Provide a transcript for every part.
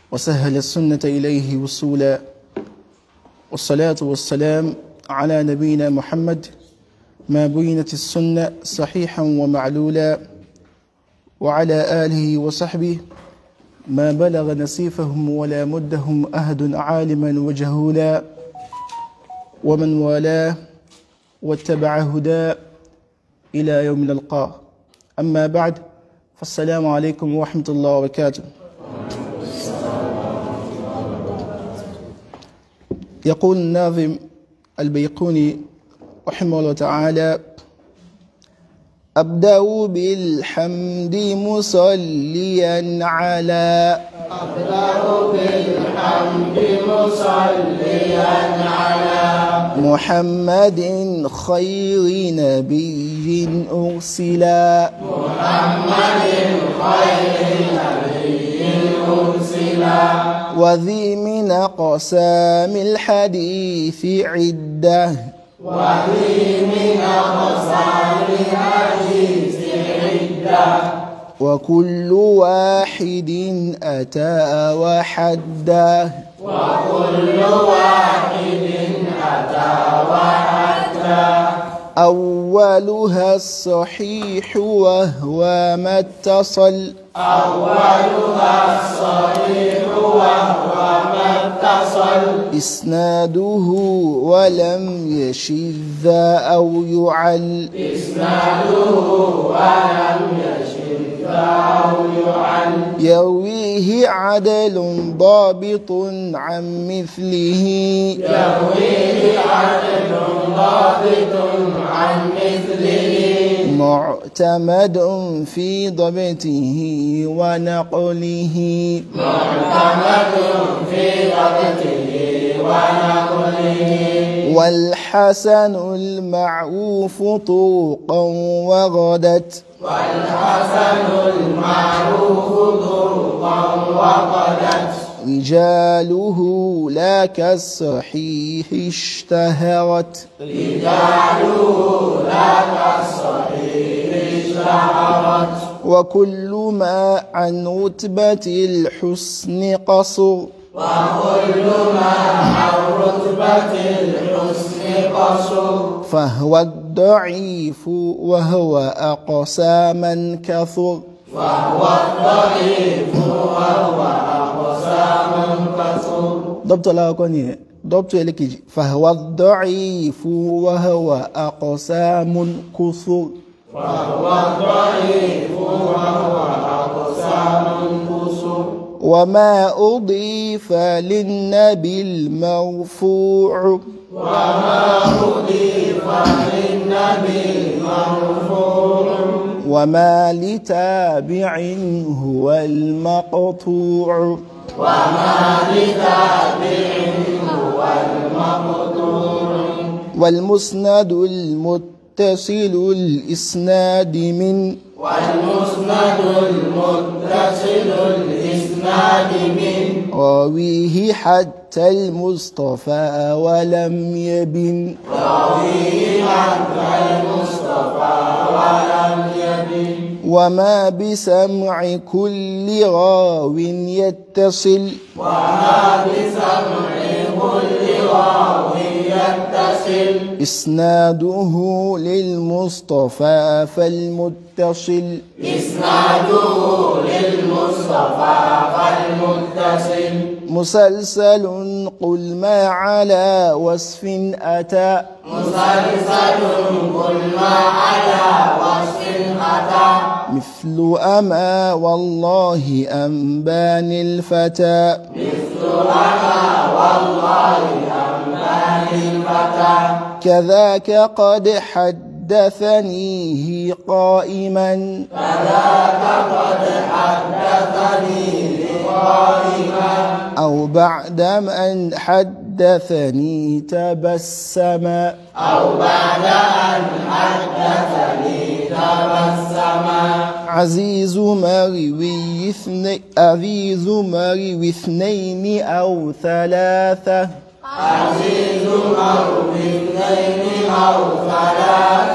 وسهل السنة إليه وصولا، والصلاة والسلام على نبينا محمد ما بينت السنة صحيحا ومعلولا، وعلى آله وصحبه ما بلغ نسيفهم ولا مدهم أحد عالما وجهولا، ومن والاه واتبع هداه إلى يوم نلقاه. أما بعد، فالسلام عليكم ورحمة الله وبركاته. يقول الناظم البيقوني رحمه الله تعالى: أبدأ بالحمد مصليا على محمد خير نبي أرسلا وذي من أقسام الحديث عدة وكل واحد أتى وحده أولها الصحيح وهو ما اتصل إسناده ولم يشذ أو يعل يرويه عدل ضابط عن مثله معتمد في ضبطه ونقله والحسن المعروف طرقا وغدت رجاله لا كالصحيح اشتهرت وكل ما عن رتبة الحسن قصر فهو الضعيف وهو أقسى من كثر ضبط الله كوني ضبط لك فهو الضعيف وهو أقسى من كثر وما أضيف للنبي المرفوع وما لتابع هو المقطوع والمسند المتصل الإسناد من راويه حتى المصطفى ولم يبن وما بسمع كل راو يتصل إسناده للمصطفى فالمتصل مسلسل قل ما على وصف أتى مثل أما والله أنبان الفتى كذاك قد حدثنيه قائما أو بعد من حدثني تبسما عزيز مروي اثنين أو ثلاثة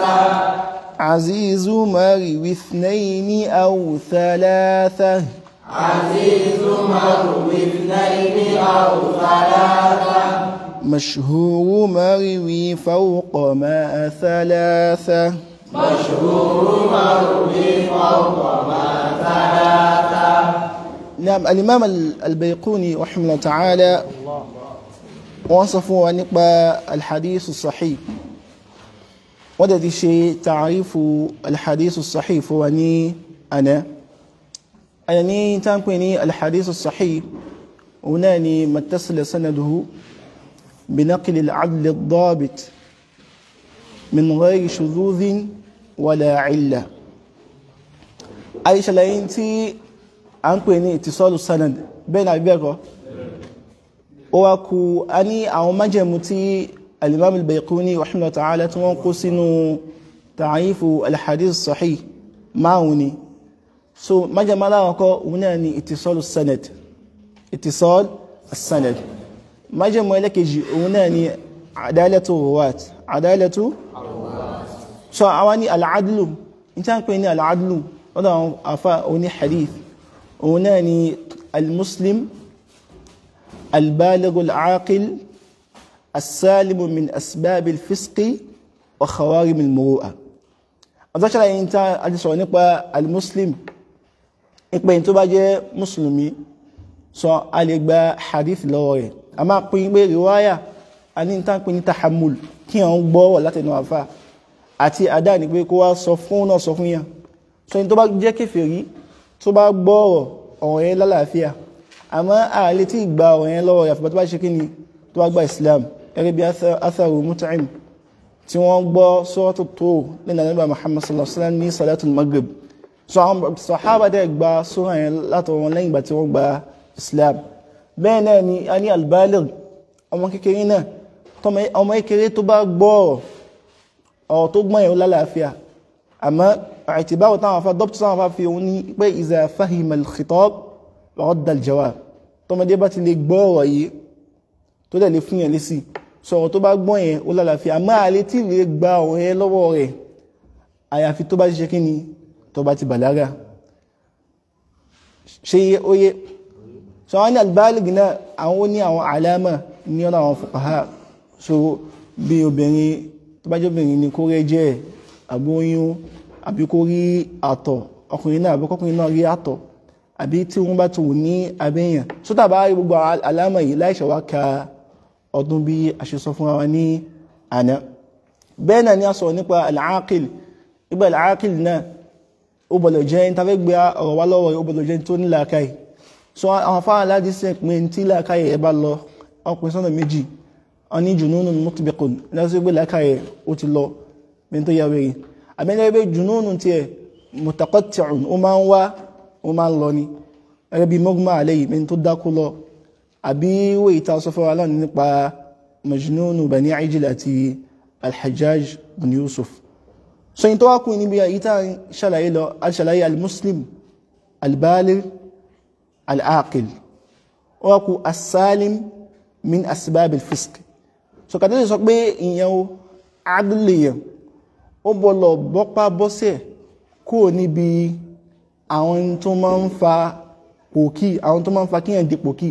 عزيز مروي اثنين أو ثلاثة عزيز مروي اثنين أو ثلاثة مشهور مروي فوق ما ثلاثة مشهور مروي فوق ما ثلاثة. نعم. الإمام البيقوني رحمه الله تعالى وصفوا نقبى الحديث الصحيح ودي شيء تعريف الحديث الصحيح فواني أنا تنقني الحديث الصحيح وناني ما اتصل سنده بنقل العدل الضابط من غير شذوذ ولا علة. أي شلين تي أنقني اتصال السند بين أبيكو وكو أني أو مجموتي الإمام البيقوني رحمه الله تعالى تنقسم تعريف الحديث الصحيح معوني مجمع لك وناني اتصال السند مجمع لك وناني عدالة الرواة أواني العدل انت كويني العدل هذا أفا حديث وناني المسلم البالغ العاقل السالم من أسباب الفسق وخوارم المروءة. أذكر أنت أدرس نقبل المسلم نقبل أنت باجي مسلمي سو أليقبل حديث لوري أما قيمة رواية أن أنت كنت تحمل كي أنبو ولا تنوافا àti àdá ní pé kó wá sọ fún náà sọ fún yàn so in tó bá jẹ́ kèfèrí tó bá gbọ́rọ̀ ọ̀rọ̀ yẹn lálàáfíà àmọ́ ààlé tí ìgbà ọ̀rọ̀ yẹn lọ́wọ́ yàfẹ́ tó bá ṣe kíni tó bá gba Islam gẹ́gẹ́ bí atharu Mut'im tí wọ́n gbọ́ suratu Tur lẹ́nà nígbà Muhammad sallallahu alaihi wasallam ní salatul Maghrib so àwọn sahaba dẹ̀ gba sura yẹn látọ̀rọ̀ wọn lẹ́yìn ìgbà tí wọ́n gba Islam bẹ́ẹ̀ náà ni a ní al-baligh ọmọ kékeré náà ọmọ kékeré tó bá gbọ́rọ̀ ọ̀rọ̀ tó gbọ́n yẹn lálàáfíà àmọ́ àìtìbáwò táwọn afá dọ́pítù táwọn afá fi òun ní pé iza fahima al-khitab radda al-jawab tọmọdé bá ti lè gbọ́ ọ̀rọ̀ yìí tó dẹ̀ lè fún yẹn lésì sọ̀rọ̀ tó bá gbọ́n yẹn ó lálàáfíà àmọ́ àlè tí lè gba ọ̀rọ̀ yẹn lọ́wọ́ rẹ̀ àyàfi tó bá ti ṣe kíni tó bá ti bàlágà ṣe óyé sọ wọ́n ní al-baligh náà àwọn ó ní àwọn àlámà ní ọ̀nà àwọn fuqaha so bí obìnrin tó bá jẹ́ obìnrin ni kó rẹ́ jẹ́ àbóyún àbí kó rí àtọ̀ ọkùnrin náà àbí kọkùnrin náà rí àtọ̀ àbí tí wọ́n bá tó ní abẹ́yàn sótà bá rí gbogbo àlámà yìí láìṣẹ̀ wá ka ọdún bí a ṣe sọ fún wa ní àná bẹ́ẹ̀ náà ni a sọ nípa al-aqil ibà al-aqil náà ó bọ̀lọ̀ jẹ́ ní tafẹ́ gbé ọ̀rọ̀ wá lọ́wọ́ ó bọ̀lọ̀ jẹ́ tó ní làákàyè so àwọn afárá láti sẹ́ pé tí làákàyè ẹ bá lọ ọkùnrin sọ́nà méjì ọní jununun mutbiqun lásìkò gbé làákàyè ó ti lọ bí tó yà wẹ̀rẹ̀ àbẹ́lẹ́gbẹ́ jununun tí ẹ mutaqatti'un ó máa ń lọ ní ẹgbẹ́ bí mughma alayhi bí tó dákú lọ àbí wé ìta sọ fún wa lọ́nà nípa majnunu bani Ijil àti al-Hajjaj bin Yusuf so in tó wá kú níbi ìta ṣàlàyé lọ al-ṣàlàyé al-muslim al-baligh al-aqil ó wá kú as-salim min asbab al-fisq so kàtàlẹ̀ sọ pé ìyẹn o adúlèyàn ó bọ́lọ̀ bọ́pá bọ́sẹ̀ kó níbi àwọn tó máa ń fa pòkí àwọn tó máa ń fa kíyàn di pòkí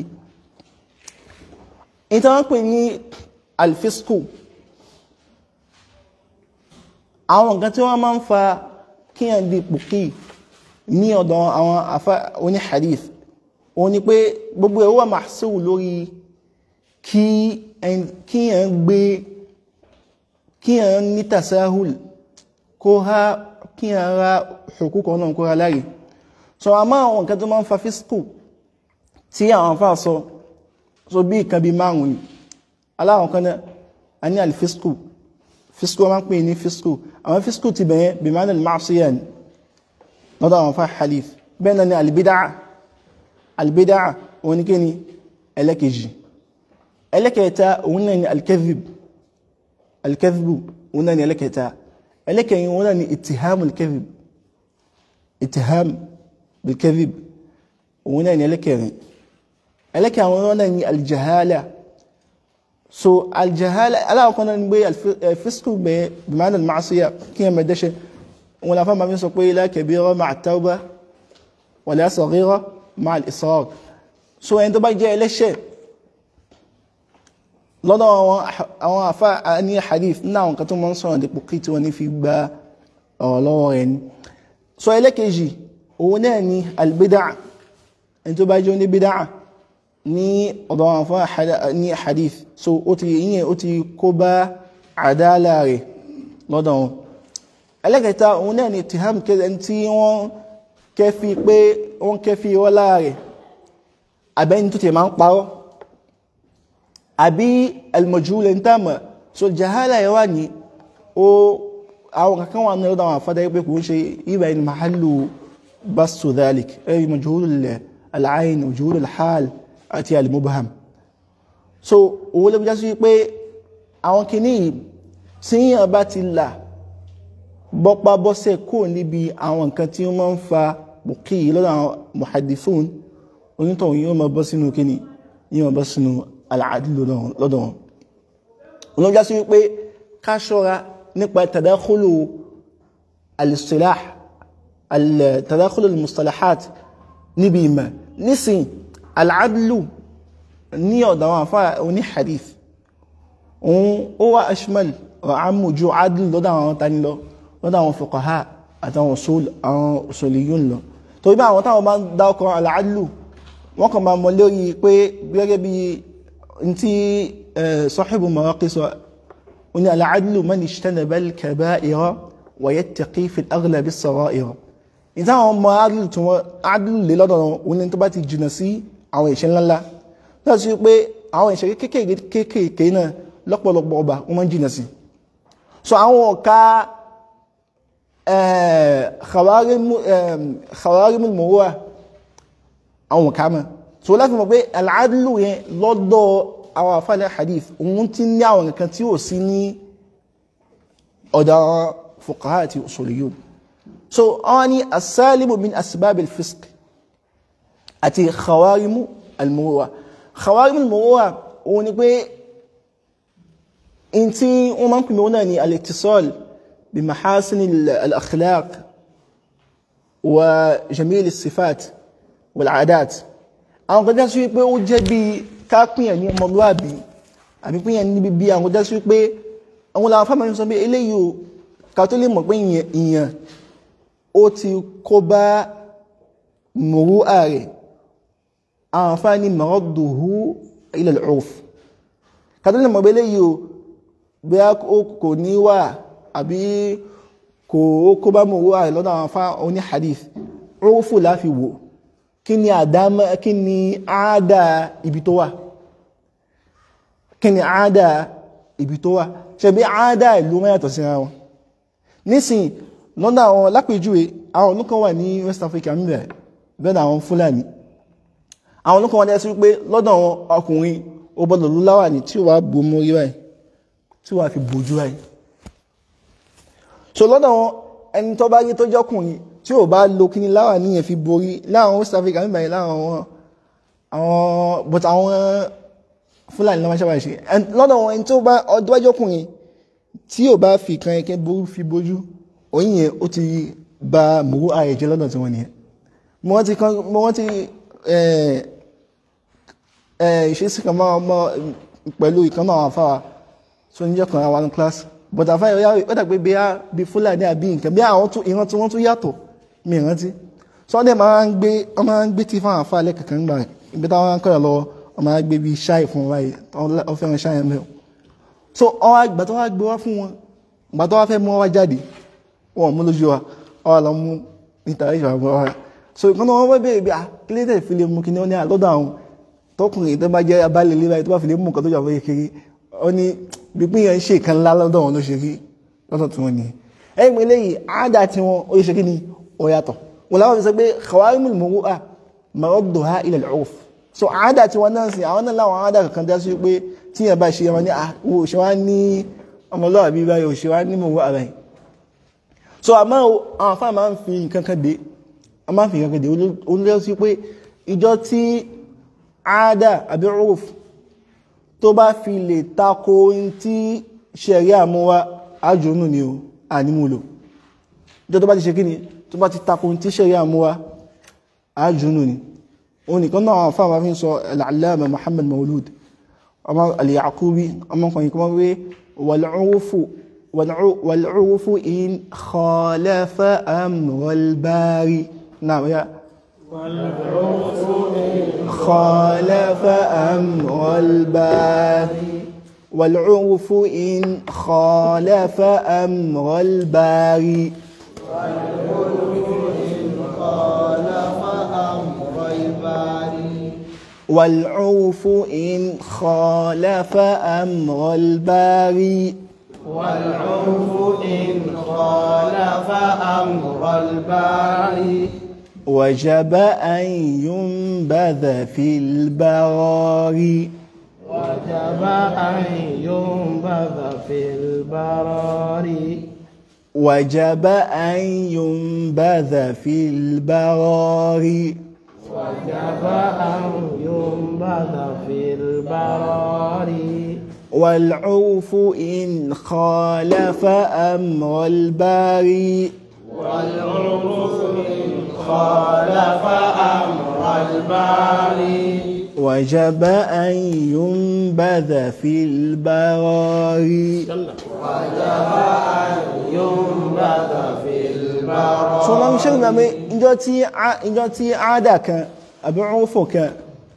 ìta wọ́n pè ní al-fisqu àwọn nǹkan tí wọ́n máa ń fa kíyàn di pòkí ní ọ̀dọ̀ àwọn àfá oní hadith wọ́n ní pé gbogbo ẹ̀ wà mahsur lórí kíyàn ní tasahul kíyàn ra hukukọ̀ náà kó ra láre so a máa àwọn nǹkan tó máa ń fa fisqu tí àwọn afá so bí ìkan bí márùn ní aláwọn kan náà a ní al-fisqu wọ́n máa ń pè ní fisqu àwọn fisqu ti bẹ̀yẹn bí ma'na al-ma'siyah lọ́dọ̀ àwọn afá hadith bẹ́ẹ̀ náà ni al-bid'ah wọn ní kí ni ẹlẹ́kejì ẹlẹ́kẹta òun náà ni al-kadhib òun náà ni ẹlẹ́kẹta ẹlẹ́kẹyìn òun náà ni ittiham bil-kadhib òun náà ni ẹlẹ́kẹrin ẹlẹ́kẹ àwọn òun náà ni al-jahala so al-jahala aláwọ̀kan náà ni gbé al-fisqu bẹ̀ bima'na al-ma'siyah kí ẹ mẹ́dẹ́ṣẹ́ wọn láfá ma fi sọ pé la kabira ma'a at-tawbah wala saghira ma'al israr so ẹni tó bá jẹ́ ẹlẹ́ṣẹ̀ lọ́dọ̀ àwọn àfá ní hadith ní àwọn kan tó mọ́ ń sọ̀rọ̀ dípò kí tí wọ́n ní fi gba ọ̀rọ̀ lọ́wọ́ rẹ̀ ni so ẹlẹ́kejì òun náà ni albid'a ẹni tó bá jẹ́ ní bid'a ní ọ̀dọ̀ àwọn àfá ní hadith so ó ti kó bá àdálà rẹ̀ lọ́dọ̀ wọn ẹlẹ́kẹta òun náà ni tiham kẹsẹ̀ tí wọ́n kẹfí wọ́lá rẹ̀ abẹ́ni tó tẹ̀ máa ń parọ́ àbí al-majhul ntama so jahala yawa ni o àwọn kankan wà ní ọ̀dọ̀ àwọn àfádà pé kò ń ṣe ibà ní mahallu basu dhalik ay majhul al-ayn majhul al-hal àti al-mubham so owó ló já sí pé àwọn kìíní tí yàn bá ti là bọ́pá bọ́sẹ̀ kò níbi àwọn nǹkan tí wọ́n máa ń fa bùkí lọ́dọ̀ àwọn muhaddithun onítọ̀hún yóò máa bọ́ sínú kìíní yóò máa bọ́ sínú al-adl lọ́dọ̀ wọn ló já sí wípé ká ṣọ́ra nípa tadakhulu al-istilah tadakhulu al-mustalahat níbi ìmọ̀ nísìn al-adlu ní ọ̀dọ̀ àwọn àfáà oní hadith ó wà ashmal wa ammu ju adl lọ́dọ̀ àwọn tani lọ lọ́dọ̀ àwọn fuqaha àtàwọn usuliyun lọ torí bá àwọn táwọn bá ń dákọ̀ al-adlu wọ́n kàn máa mọ̀ lórí pé gẹ́gẹ́ bí انتي صاحب مواقص ان العدل من اجتنب الكبائر ويتقي في الاغلب الصغائر اذا هم عدل للودن وان انت باتي جنسي àwọn ìṣẹ̀ ńlá la so pé àwọn ìṣẹ̀ kékèké náà lọ́pọ̀lọpọ̀ ọba wọ́n man jìnà sí so àwọn ka khawarimul muru'a àwọn kama so láti mọ̀ pé al-adlu yẹn lọ́dọ̀ àwọn àfáàlẹ̀ hadith òun ti ní àwọn nǹkan tí ó sí ní ọ̀dọ̀ fuqaha àti usuliyun so àwọn ni as-salimu min asbab al-fisq àti khawarimu al-muru'a khawarimu al-muru'a òun ni pé in tí wọ́n máa ń pè mọ́ náà ni al-ittisal bi mahasin al-akhlaq wa jamil as-sifat wal-'adat àwọn kan jásí wípé ó jẹ́ bí kápíyàn ní ọmọlúwàbí àbí píyàn níbi bí àwọn jásí wípé àwọn làwọn fáwọn mẹ́rin sọ pé eléyìí o ká tó lè mọ̀ pé ìyàn ó ti kó bá mọ̀rú ààrẹ àwọn fáwọn ní maradduhu ila al-'urf ká tó lè mọ̀ pé eléyìí o bí a kò ní wà àbí kó bá mọ̀rú ààrẹ lọ́dọ̀ àwọn fáwọn oní hadith urfu láfi wò kí ni àdámọ́ kí ni àádá ibi tó wà kí ni àádá ibi tó wà ṣe bí àádá ìlú mẹ́yàtọ̀ sí ara wọn nísìn lọ́nà àwọn lápèjúwe àwọn olùkọ́ wà ní West Africa níbẹ̀ bẹ́ẹ̀ àwọn Fúlàní àwọn olùkọ́ wọn dẹ́sí wípé lọ́dọ̀ àwọn ọkùnrin ó bọ́dọ̀ ló láwà ní tí ó wà bò mórí báyìí tí ó wà fi bòjú báyìí so lọ́dọ̀ wọn ẹni tó bá rí tó jọ́kùnrin tí ó bá lo kíní láwà ní ẹ̀fí borí láwọn West Africa nígbà yìí láwọn but àwọn Fúlàní lọ́wọ́ sábà ṣe lọ́dọ̀ wọn ẹni tó bá ọdọ́jọ́kùnrin tí ó bá fi kan ẹkẹ́ fi bójú oyin yẹn ó ti ba mọ̀rú ààrẹ jẹ́ lọ́dọ̀ tí wọ́n nìyẹn mo wọ́n ti ìṣesí kan mọ́ pẹ̀lú ìkan náà àfáwà tó níjọ́ kan àwọn class but àfáà ó dàgbé bí Fúlàní àbí nǹkan bí àwọn ìran tí wọ́n tún yàtọ̀ mi rántí sọ́dẹ̀ máa ń gbé tí fáwọn àfáà lẹ́kẹ̀kẹ́ ńgbà ibi táwọn kọ́yọ̀ lọ́wọ́ wọ́n máa gbé bí ṣáì fún wáyé wọ́n fẹ́ràn ṣáì ẹ̀mẹ́ so ìgbà tó wá gbé wá fún wọn ìgbà tó wá fẹ́ mú wá jáde wọn mú lójú wa ọwọ́ lọ mú níta ìṣòro wa so ìkan náà wọ́n wọ́n bèèrè bí i kílẹ̀tẹ̀ fi lè mú kí ní ó ní àlọ́dọ̀ àwọn tọkùnrin tó bá jẹ́ abálẹ̀ lé báyìí tó bá fi lè mú nǹkan tó jà fẹ́ kiri ó ní bí pín yẹn ṣe kan ńlá lọ́dọ̀ wọn ló ṣe rí lọ́dọ̀ tí wọ́n ní ẹ̀yìn eléyìí àádá tí wọ́n ó ṣe kí ni ó yàtọ̀ wọn láwọn fi sọ pé khawarimul muru'a maradduha ila al-'urf so àádá tí wọ́n náà sí àwọn náà láwọn àádá kankan dá sí pé tí yẹn bá ṣe wọn ní òṣè wá ní ọmọlúwàbí báyìí òṣè wá ní muru'a báyìí so àmọ́ àwọn afá máa ń fi nǹkan kan dé olóyọ́ sí pé ìjọ tí àádá àbí 'urf tó bá fi lè tako tí ṣẹ̀ríà mú wá àjònú ni o ànímúlò ìjọ tó bá ti ṣe kí ni tó bá ti tako tí ṣẹ̀ríà mú wá àjònú ni oni kan náà fa ma fi sọ al-allama Muhammad Mawlud ama al-Yaqubi ama kan ko we والعرف إن خالف أمر الباري نعم يا والعرف إن خالف أمر الباري والعرف إن خالف أمر الباري والعرف إن خالف أمر الباري والعرف إن خالف أمر الباري وجب أن ينبذ في البراري وجب أن ينبذ في البراري وجب أن ينبذ في البراري وجب أن ينبذ في البراري والعرف إن خالف أمر الباري والعرف إن خالف أمر الباري وجب أن ينبذ في البراري وجب أن ينبذ في البراري sọlá ń ṣẹ́gun àmì ìjọ tí àádà kan àbí ọ̀rọ̀fò kan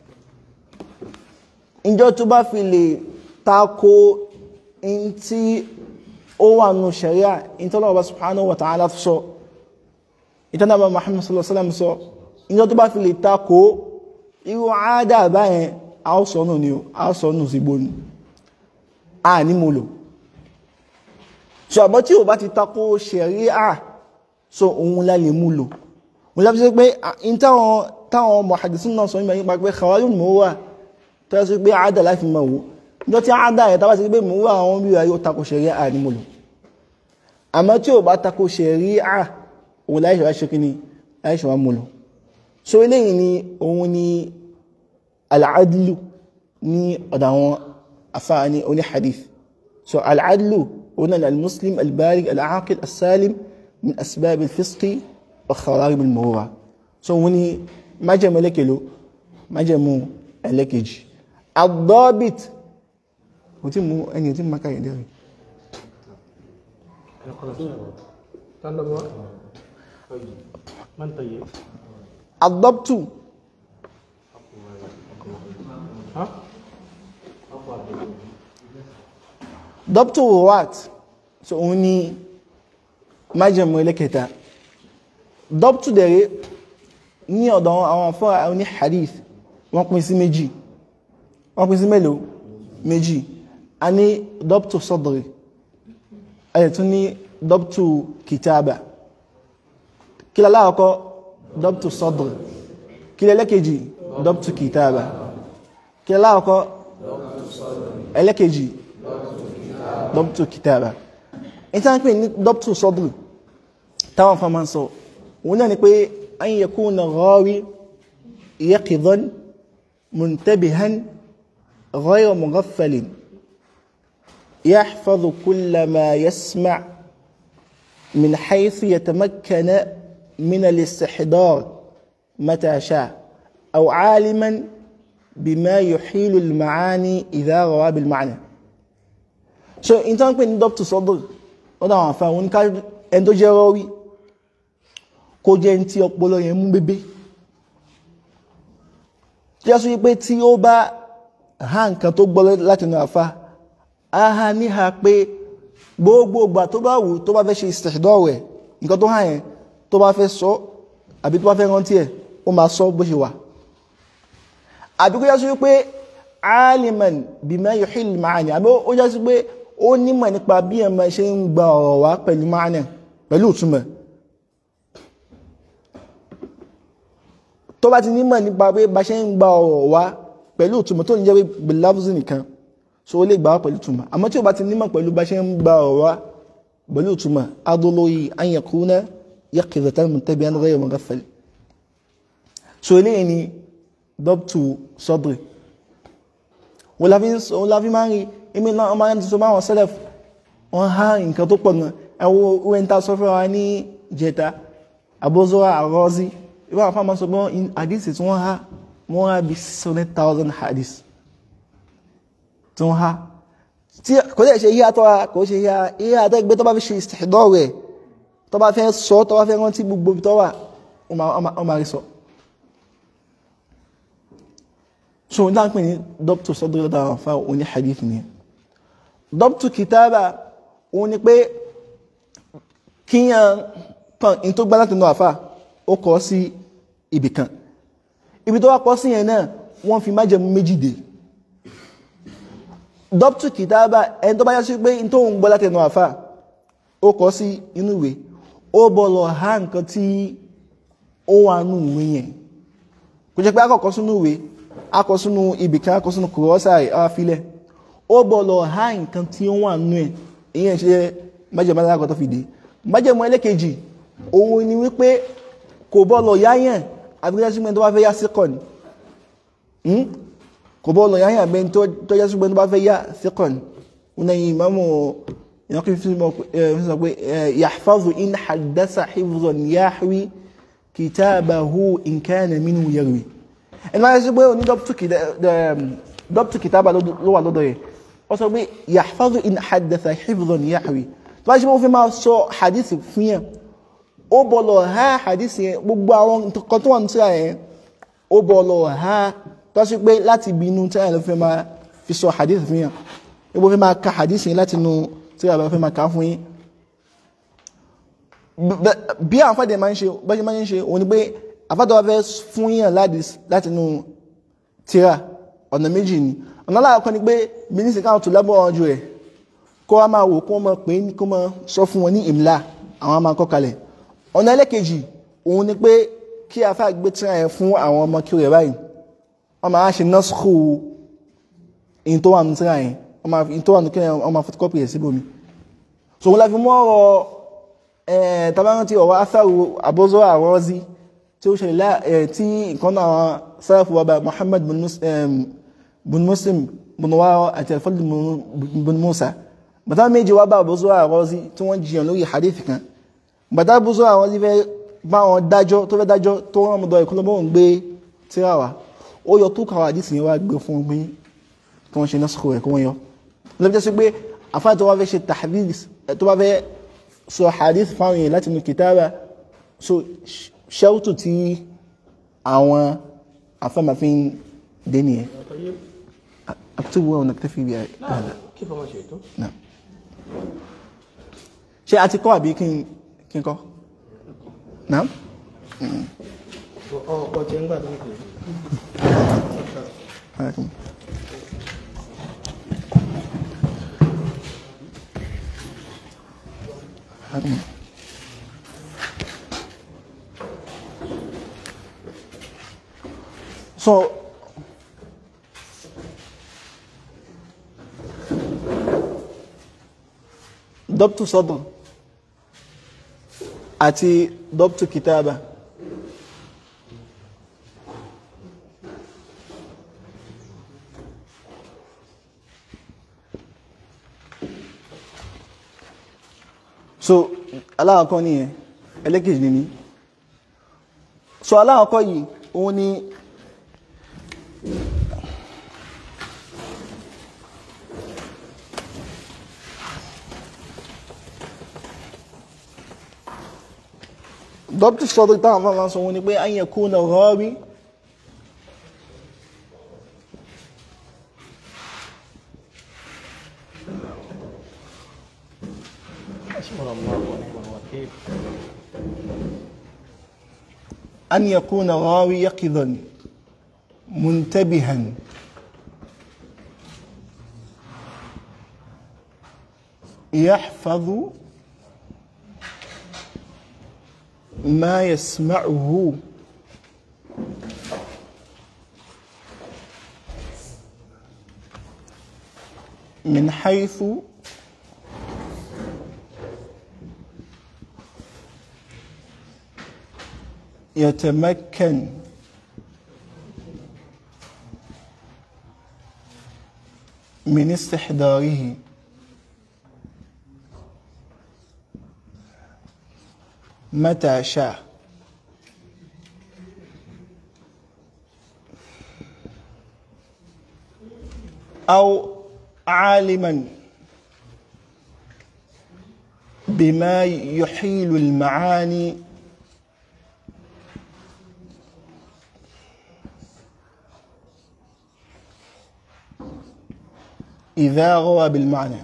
ìjọ tó bá fi lè tako in tí ó wà nù ṣẹ̀ríà ìtọ́lọ́wọ́ subhanahu wa ta'ala sọ ìtọ́nàbà Muhammad sallallahu alaihi wasallam sọ ìjọ tó bá fi lè tako irú àádà báyẹn àọ́sọ̀nù ni ó àọ́sọ̀nù sí gbónú a ní mo lò ṣọ̀bọ̀ tí ò bá ti tako ṣẹ̀ríà so òun la lè mú lò wọ́n lábí sí pé in táwọn muhaddisun náà sọ nípa pé khawarij mọ́ wà tó yẹ sí pé àádà láti mọ̀ wó níjọ́ tí àádà ẹ̀ tàbí sí pé mọ́ wà àwọn bí i ó tako ṣẹ̀ríà ní mú lò àmọ́ tí ò bá tako ṣẹ̀ríà òun láìṣẹ́ wá ṣe kí ni láìṣẹ́ wá mú lò so eléyìí ni òun ni al-adlu ní ọ̀dọ̀ àwọn afáà ní oní hadith so al-adlu òun náà al-muslim al-baligh al-aqil al-salim من أسباب الفسق وخوارم المروءة so وني ما جمع لك له ما جمع لك يجي الضابط وتم أن يتم ما كان يدري الضبط ضبط الرواة so وني májẹ̀mú ẹlẹ́kẹta dọ́pùtù dẹ̀rẹ́ ní ọ̀dọ̀ àwọn afọ́ra ní hadith wọ́n pín sí méjì wọ́n pín sí mélòó méjì a ní dọ́pùtù sọ́dọ̀rẹ̀ ẹ̀yẹ̀ tún ní dọ́pùtù kìtàbà kí láláàkọ́ dọ́pùtù sọ́dọ̀rẹ̀ kí lẹ́lẹ́kejì dọ́pùtù kìtàbà kí láláàkọ́ ẹlẹ́kejì dọ́pùtù kìtàbà ìtàn pé ní dọ́pùtù sọ́dọ̀rẹ̀ táwọn fa máa ń sọ wọ́n náà ni pé an yakuna ghawi yaqidan muntabihan ghayra mughaffalin yahfazu kulla ma yasma' min haythu yatamakkana min al-istihdar mata sha'a aw 'aliman bima yuhilu al-ma'ani idha rawa bil-ma'na so ìtàn pé ní dọ́pùtù sọ́dọ̀rẹ̀ wọ́n dáwọn àfáà wọn ká ẹni tó jẹ́ rọ́wí kó jẹ́ ní tí ọpọlọ yẹn mú bébé tí a sọ wípé tí ó bá ha nǹkan tó gbọ́ láti nà àfá a ha níha pé gbogbo ìgbà tó bá wù tó bá fẹ́ ṣe istihdar rẹ̀ nǹkan tó hàn yẹn tó bá fẹ́ sọ àbí tó bá fẹ́ rántí ẹ̀ ó máa sọ bó ṣe wà àbí kó yá sọ wípé aliman bima yuhil ma'ani àbí ó yá sí pé ó nímọ̀ nípa bí ẹmọ ṣe ń gba ọ̀rọ̀ wá pẹ̀lú ma'ani pẹ̀lú ìtumọ̀ tó bá ti nímọ̀ nípa pé bá ṣe ń gba ọ̀rọ̀ wá pẹ̀lú ìtumọ̀ tó ń jẹ́ bilafzi nìkan so ó lè gbà wá pẹ̀lú ìtumọ̀ àmọ́ tí ó bá ti nímọ̀ pẹ̀lú bá ṣe ń gba ọ̀rọ̀ wá pẹ̀lú ìtumọ̀ adolóyè an yakuna yaqizatan muntabihan ghayra mughaffal so eléyìí ni dọ́pùtù sọ́drì wọ́n láfi máa ń rí imi náà ọmọ ẹni tó bá wọn sẹ́lẹ̀f wọ́n há nǹkan tó pọ̀ gan ẹwọ orin ta sọ fẹ́ wa ní jẹta Abu Zur'a ar-Razi ìwọ́n àfá ma sọ pé àdísì tí wọ́n há wọ́n á bí 600,000 hadith tí wọ́n ha tí kò lè ṣe yíya tó wá kò ṣe yíya tó gbé tó bá fi ṣe istihdar rẹ̀ tó bá fẹ́ sọ tó bá fẹ́ rántí gbogbo tó wà ó máa rí sọ. so ní àpín ní dọ́pítù sọ́dọ̀ lọ́dọ̀ àwọn afá òní hadith ni dọ́pítù kìtàbà òun ni pé kíyàn kan in tó gbá láti nù àfá ó kọ́ sí ibì kan ibi tó wá kọ́ sí yẹn náà wọ́n fi májẹ̀mú méjì dé dọ́pítù kìtàbà ẹni tó bá yá sí pé in tó ń gbọ́ láti nù àfá ó kọ́ sí inú ìwé ó bọ̀lọ̀ ha nǹkan tí ó wà nù ìwé yẹn kò jẹ́ pé akọ̀kọ́ sínú ìwé akọ̀ sínú ibì kan akọ̀ sínú kùrọ́sàì àwáfílẹ̀ ó bọ̀lọ̀ ha nǹkan tí ó wà nù ẹ̀ ìyẹn ṣe májẹ̀mú alákọ̀ tó fi dé májẹ̀mú ẹlẹ́kejì òun ni wípé kò bọ́ọ̀lọ̀ yáyàn àbíkẹ́sígbẹ́ tó bá fẹ́ yá síkọ̀ ni kò bọ́ọ̀lọ̀ yáyàn àbẹ́ tó yá sígbẹ́ tó bá fẹ́ yá síkọ̀ ni wọn yìí mọ́mọ́ ìyànkí fi sọ pé yahfazu in haddasa hifzan yahwi kitabahu in kana minhu yarwi ẹni máa sí pé oní dọ́pítù kìtàbà ló wà lọ́dọ̀ yẹ ó sọ pé yahfazu in haddasa hifzan yahwi tó bá ṣe mọ́ fi máa sọ hadith fún yẹn ó bọ̀lọ̀ ha hadith yẹn gbogbo àwọn nǹkan tó wà ní tíra yẹn ó bọ̀lọ̀ ha tó ṣe pé láti ibi inú tíra yẹn ló fi máa fi sọ hadith fún yẹn ó fi máa ka hadith yẹn láti inú tíra yẹn ló fi máa ka fún yín bí àwọn afáàdé máa ń ṣe bá ṣe máa ń ṣe òun ni pé àfáàdé wa fẹ́ fún yẹn láti inú tíra ọ̀nà méjì ni ọ̀nà aláàkọ́ ni pé mínísítì káwọn tó lábọ̀ ọjọ́ rẹ̀ kó wá máa wò kó wọ́n máa pè é kó máa sọ fún wọn ní ìmìlá àwọn máa kọ́ kalẹ̀ ọ̀nà ẹlẹ́kejì òun ni pé kí afá gbé tíra yẹn fún àwọn ọmọ kí rẹ̀ báyìí wọ́n máa ṣe nọ́sùkú in tó wà ní tíra yẹn in tó wà ní kíra wọ́n máa photocopy rẹ̀ síbòmí so wọ́n la fi mú ọ̀rọ̀ tabarántí ọ̀rọ̀ atharu Abu Razi tí ó ṣẹlẹ̀ tí nǹkan náà sárafu wa bá Muhammad bin Muslim bin Wara àti al-Fadl bin Musa bàtà méjì wá bá Abu Razi tí wọ́n jiyàn lórí hadith kan bàtà Abu Razi fẹ́ bá wọn dájọ́ tó fẹ́ dájọ́ tó rán mọ́dọ̀ ìkọlọ́bọ̀ ń gbé tíra wa ó yọ tó kàwà hadith yẹn wá gbé fún gbé kí wọ́n ṣe násìkò rẹ̀ kí wọ́n yọ lọ́pẹ́ sí pé àfáà tó wá fẹ́ ṣe tahdith tó wá fẹ́ sọ hadith fáwọn yẹn láti inú kìtàbà so ṣẹ́wùtù tí àwọn afẹ́màfin dé nìyẹn aktubu wa naktafi bi hada كيف ما شئتم نعم ṣé a ti kọ́ àbí kí n kọ́ naam ọ̀pọ̀ ń gbà tó ń pè so dọ́pítù sọ́dọ̀ àti dọ́pítù kìtàbà so aláàkọ́ ní ẹ̀ ẹlẹ́kejì ní so aláàkọ́ yìí òun ni ضبط الصدر طبعا ما صوني بي أن يكون الراوي حسبنا الله ونعم الوكيل أن يكون الراوي يقظا منتبها يحفظ ما يسمعه من حيث يتمكن من استحضاره متى شاء أو عالما بما يحيل المعاني إذا روى بالمعنى.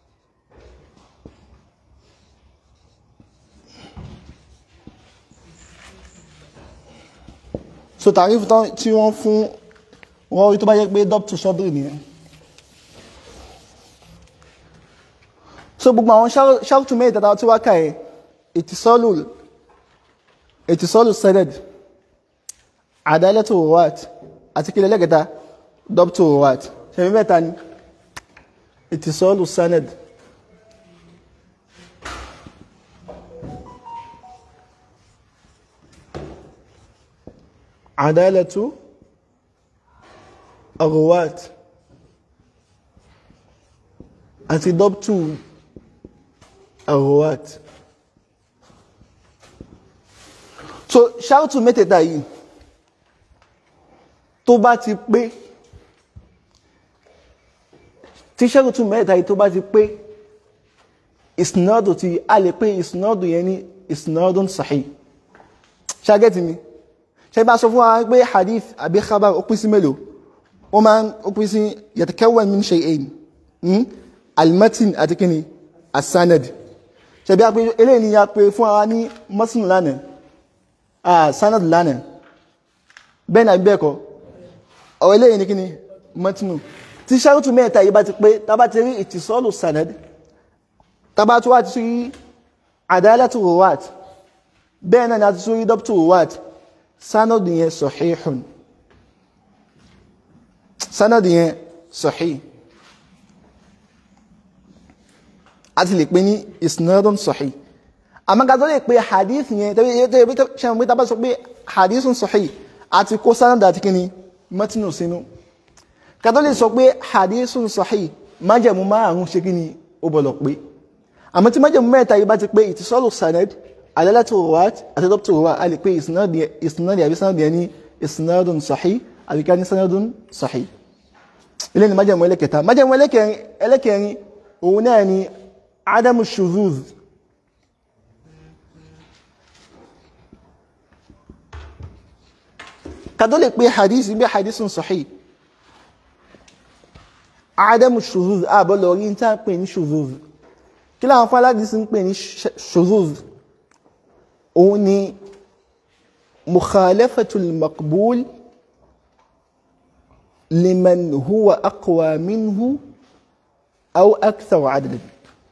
so تعريف tí wọ́n fún wọ́n rí tó bá jẹ́ pé dọ́pù sọ́dúrì nìyẹn. so gbogbo àwọn ṣáàtù mẹ́ta tí wá káyẹ ìtìsọ́lù sanad adalatu ruwat àti kílẹ̀ lẹ́gẹ̀ta dọ́pù ruwat ṣẹ̀mí mẹ́ta ni ìtìsọ́lù sanad adalatu ruwat àti dọ́pù ruwat. so ṣáàtù mẹ́tẹ̀ẹ̀ta yìí tó bá ti pé tí ṣáàtù mẹ́tẹ̀ẹ̀ta yìí tó bá ti pé ìsìnàdù tí a lè pé ìsìnàdù yẹn ní ìsìnàdù sahih. ṣáàgẹ́tì mi ṣe bá sọ fún wa pé hadith àbí khabar ó pín sí mélòó ó pín sí yatakawwan min shay'ain al-matn àti kíni as-sanad. ṣe bí a pé eléyìí ni ya pé fún ara ní matn lánàá sanad lánàá bẹ́ẹ̀ náà bẹ́ẹ̀ kọ́ ọ̀rọ̀ eléyìí ni kíni matn. tí ṣáàtù mẹ́ta yìí bá ti pé tá bá ti rí ìtìsọ́lù sanad tá bá tó wá ti rí adalatu ruwat bẹ́ẹ̀ náà ni a ti rí dabtu ruwat sanad yẹn sahihun, sanad yẹn sahih. a ti lè pè ní isnadun sahih. àmọ́ ká tó lè pè hadith yẹn ṣe tá bá sọ pé hadithun sahih àti kó sanad àti kíni matnu sínú. ká tó lè sọ pé hadithun sahih májẹ̀mú márùn-ún ṣe kíni ó bọ̀lọ̀ pé. àmọ́ tí májẹ̀mú mẹ́ta yìí bá ti pé ìtìsọ́lù sanad adalatu ruwat àti dabtu ruwat a lè pé isnad àbí sanad yẹn ní isnadun sahih àbí ká ní sanadun sahih. ilé ni májẹ̀mú ẹlẹ́kẹta. májẹ̀mú ẹlẹ́kẹrin òun náà ni adamu shuzuz. ká tó lè pé hadith bí hadithun sahih adamu shuzuz àbọ̀lọ̀ rí ní tá ń pè ní shuzuz. kí láwọn fàládìsí ń pè ní shuzuz? òun ni mukhalafatul maqbul liman huwa aqwa minhu aw akthar adadan.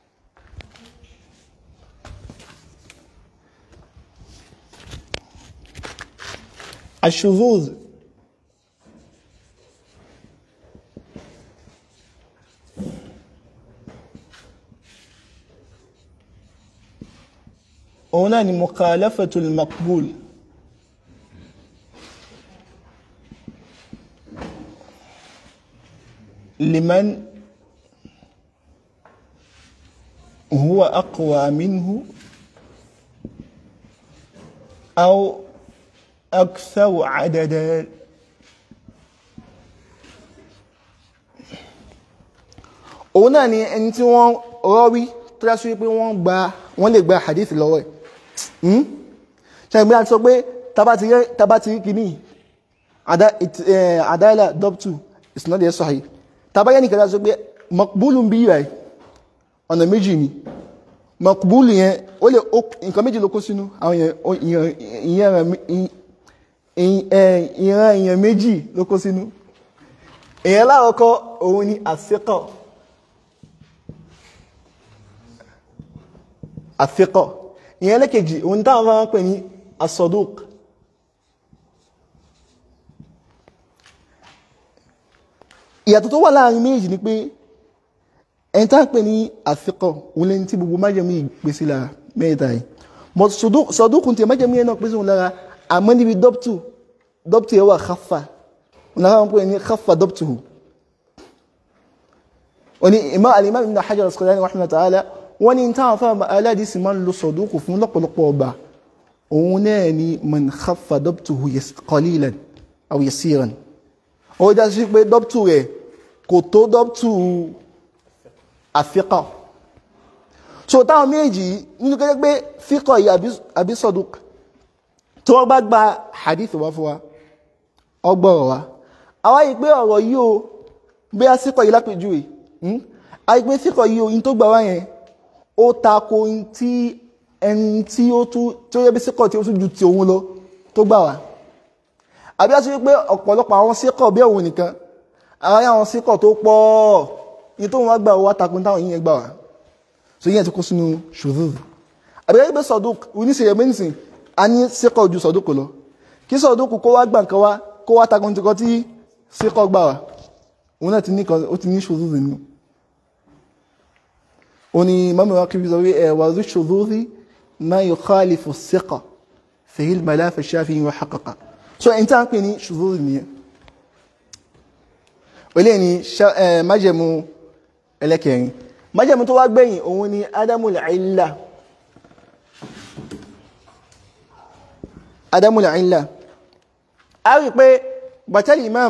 الشذوذ هنا مخالفة المقبول لمن هو أقوى منه أو أكثر عددا. òun náà ni ẹni tí wọ́n rọ́wí tó dá sí pé wọ́n lè gba hadith lọ́wọ́ ẹ̀. ṣàgbé àti sọ pé tàbá ti rí kìíní àdáìlà dọ́pùtù isnad yẹn sahih. tàbá yẹn nìkan dá sọ pé maqbulu ń bí rẹ̀ ọ̀nà méjì ni. maqbulu yẹn ó lè nǹkan méjì ló kó sínú àwọn ìran èèyàn méjì ló kó sínú. èèyàn láàkọ́kọ́ òun ni àsíkọ̀. àsíkọ̀ ìyẹn lẹ́kẹ̀jì òun táwọn máa ń pè ní as-saduq. ìyàtọ̀ tó wà láàrin méjì ni pé ẹni tá ń pè ní àsíkọ̀ òun lẹ́ni tí gbogbo májẹ̀mú ìpèsè lára mẹ́ta yìí. but saduqun tí májẹ̀mú yẹn náà pèsè òun lára àmọ́ níbi dọ́pùtù yẹn wà khaffa òun lára wọn pè ní khaffa dọ́pùtù. wọ́n ní al-imam ibn Hajar al-Asqalani rahimahullah ta'ala wọ́n ní táwọn fáwọn aládìsí máa ń lo sọ̀dúkù fún lọ́pọ̀lọpọ̀ ọgbà òun náà ni man khaffa dọ́pùtù qalilan aw yasiran. ó dá sí pé dọ́pùtù rẹ̀ kò tó dọ́pùtù àfíkọ̀. So táwọn méjì nínú kẹ́kẹ́ pé fíkọ̀ yìí àbí sọ́dúk tí wọ́n bá gba hadith wá fún wa ọgbọ̀rọ̀ wa àwa yìí pé ọ̀rọ̀ yìí o bí a síkọ̀ yìí lápèjúwe a yìí pé síkọ̀ yìí o in tó gbà wá yẹn ó tako in tí ẹni tí ó yẹ bí síkọ̀ tí ó tún ju ti òun lọ tó gbà wá àbí a ti rí pé ọ̀pọ̀lọpọ̀ àwọn síkọ̀ bí òun nìkan àwọn síkọ̀ tó pọ̀ in tó wọ́n gbà wá tako táwọn yìí yẹn gbà wá so yẹn ti kó sínú shudhudh àbí ẹgbẹ́ sọ̀dúk oníṣẹ́ ẹ̀mẹ́sìn a ní síkọ̀ ju sọ̀dúk lọ kí sọ̀dúk kó wá gbà nǹkan wá kó wá takun ti kọ́ tí síkọ̀ gbà wá òun náà ó ti ní shudhudh nínú ó ní mọ́mí wa kí bí sọ wí ẹ̀wà rí shudhudh ma yukhalifu síkọ̀ fihi al-malaf ash-shafi'i wa haqqaqa so ẹni tí a ń pè ní shudhudh nìyẹn olè ní májẹ̀mú ẹlẹ́kẹrin májẹ̀mú tó wá gbẹ̀yìn òun ni adamul illa a rí pé bàtàlì imam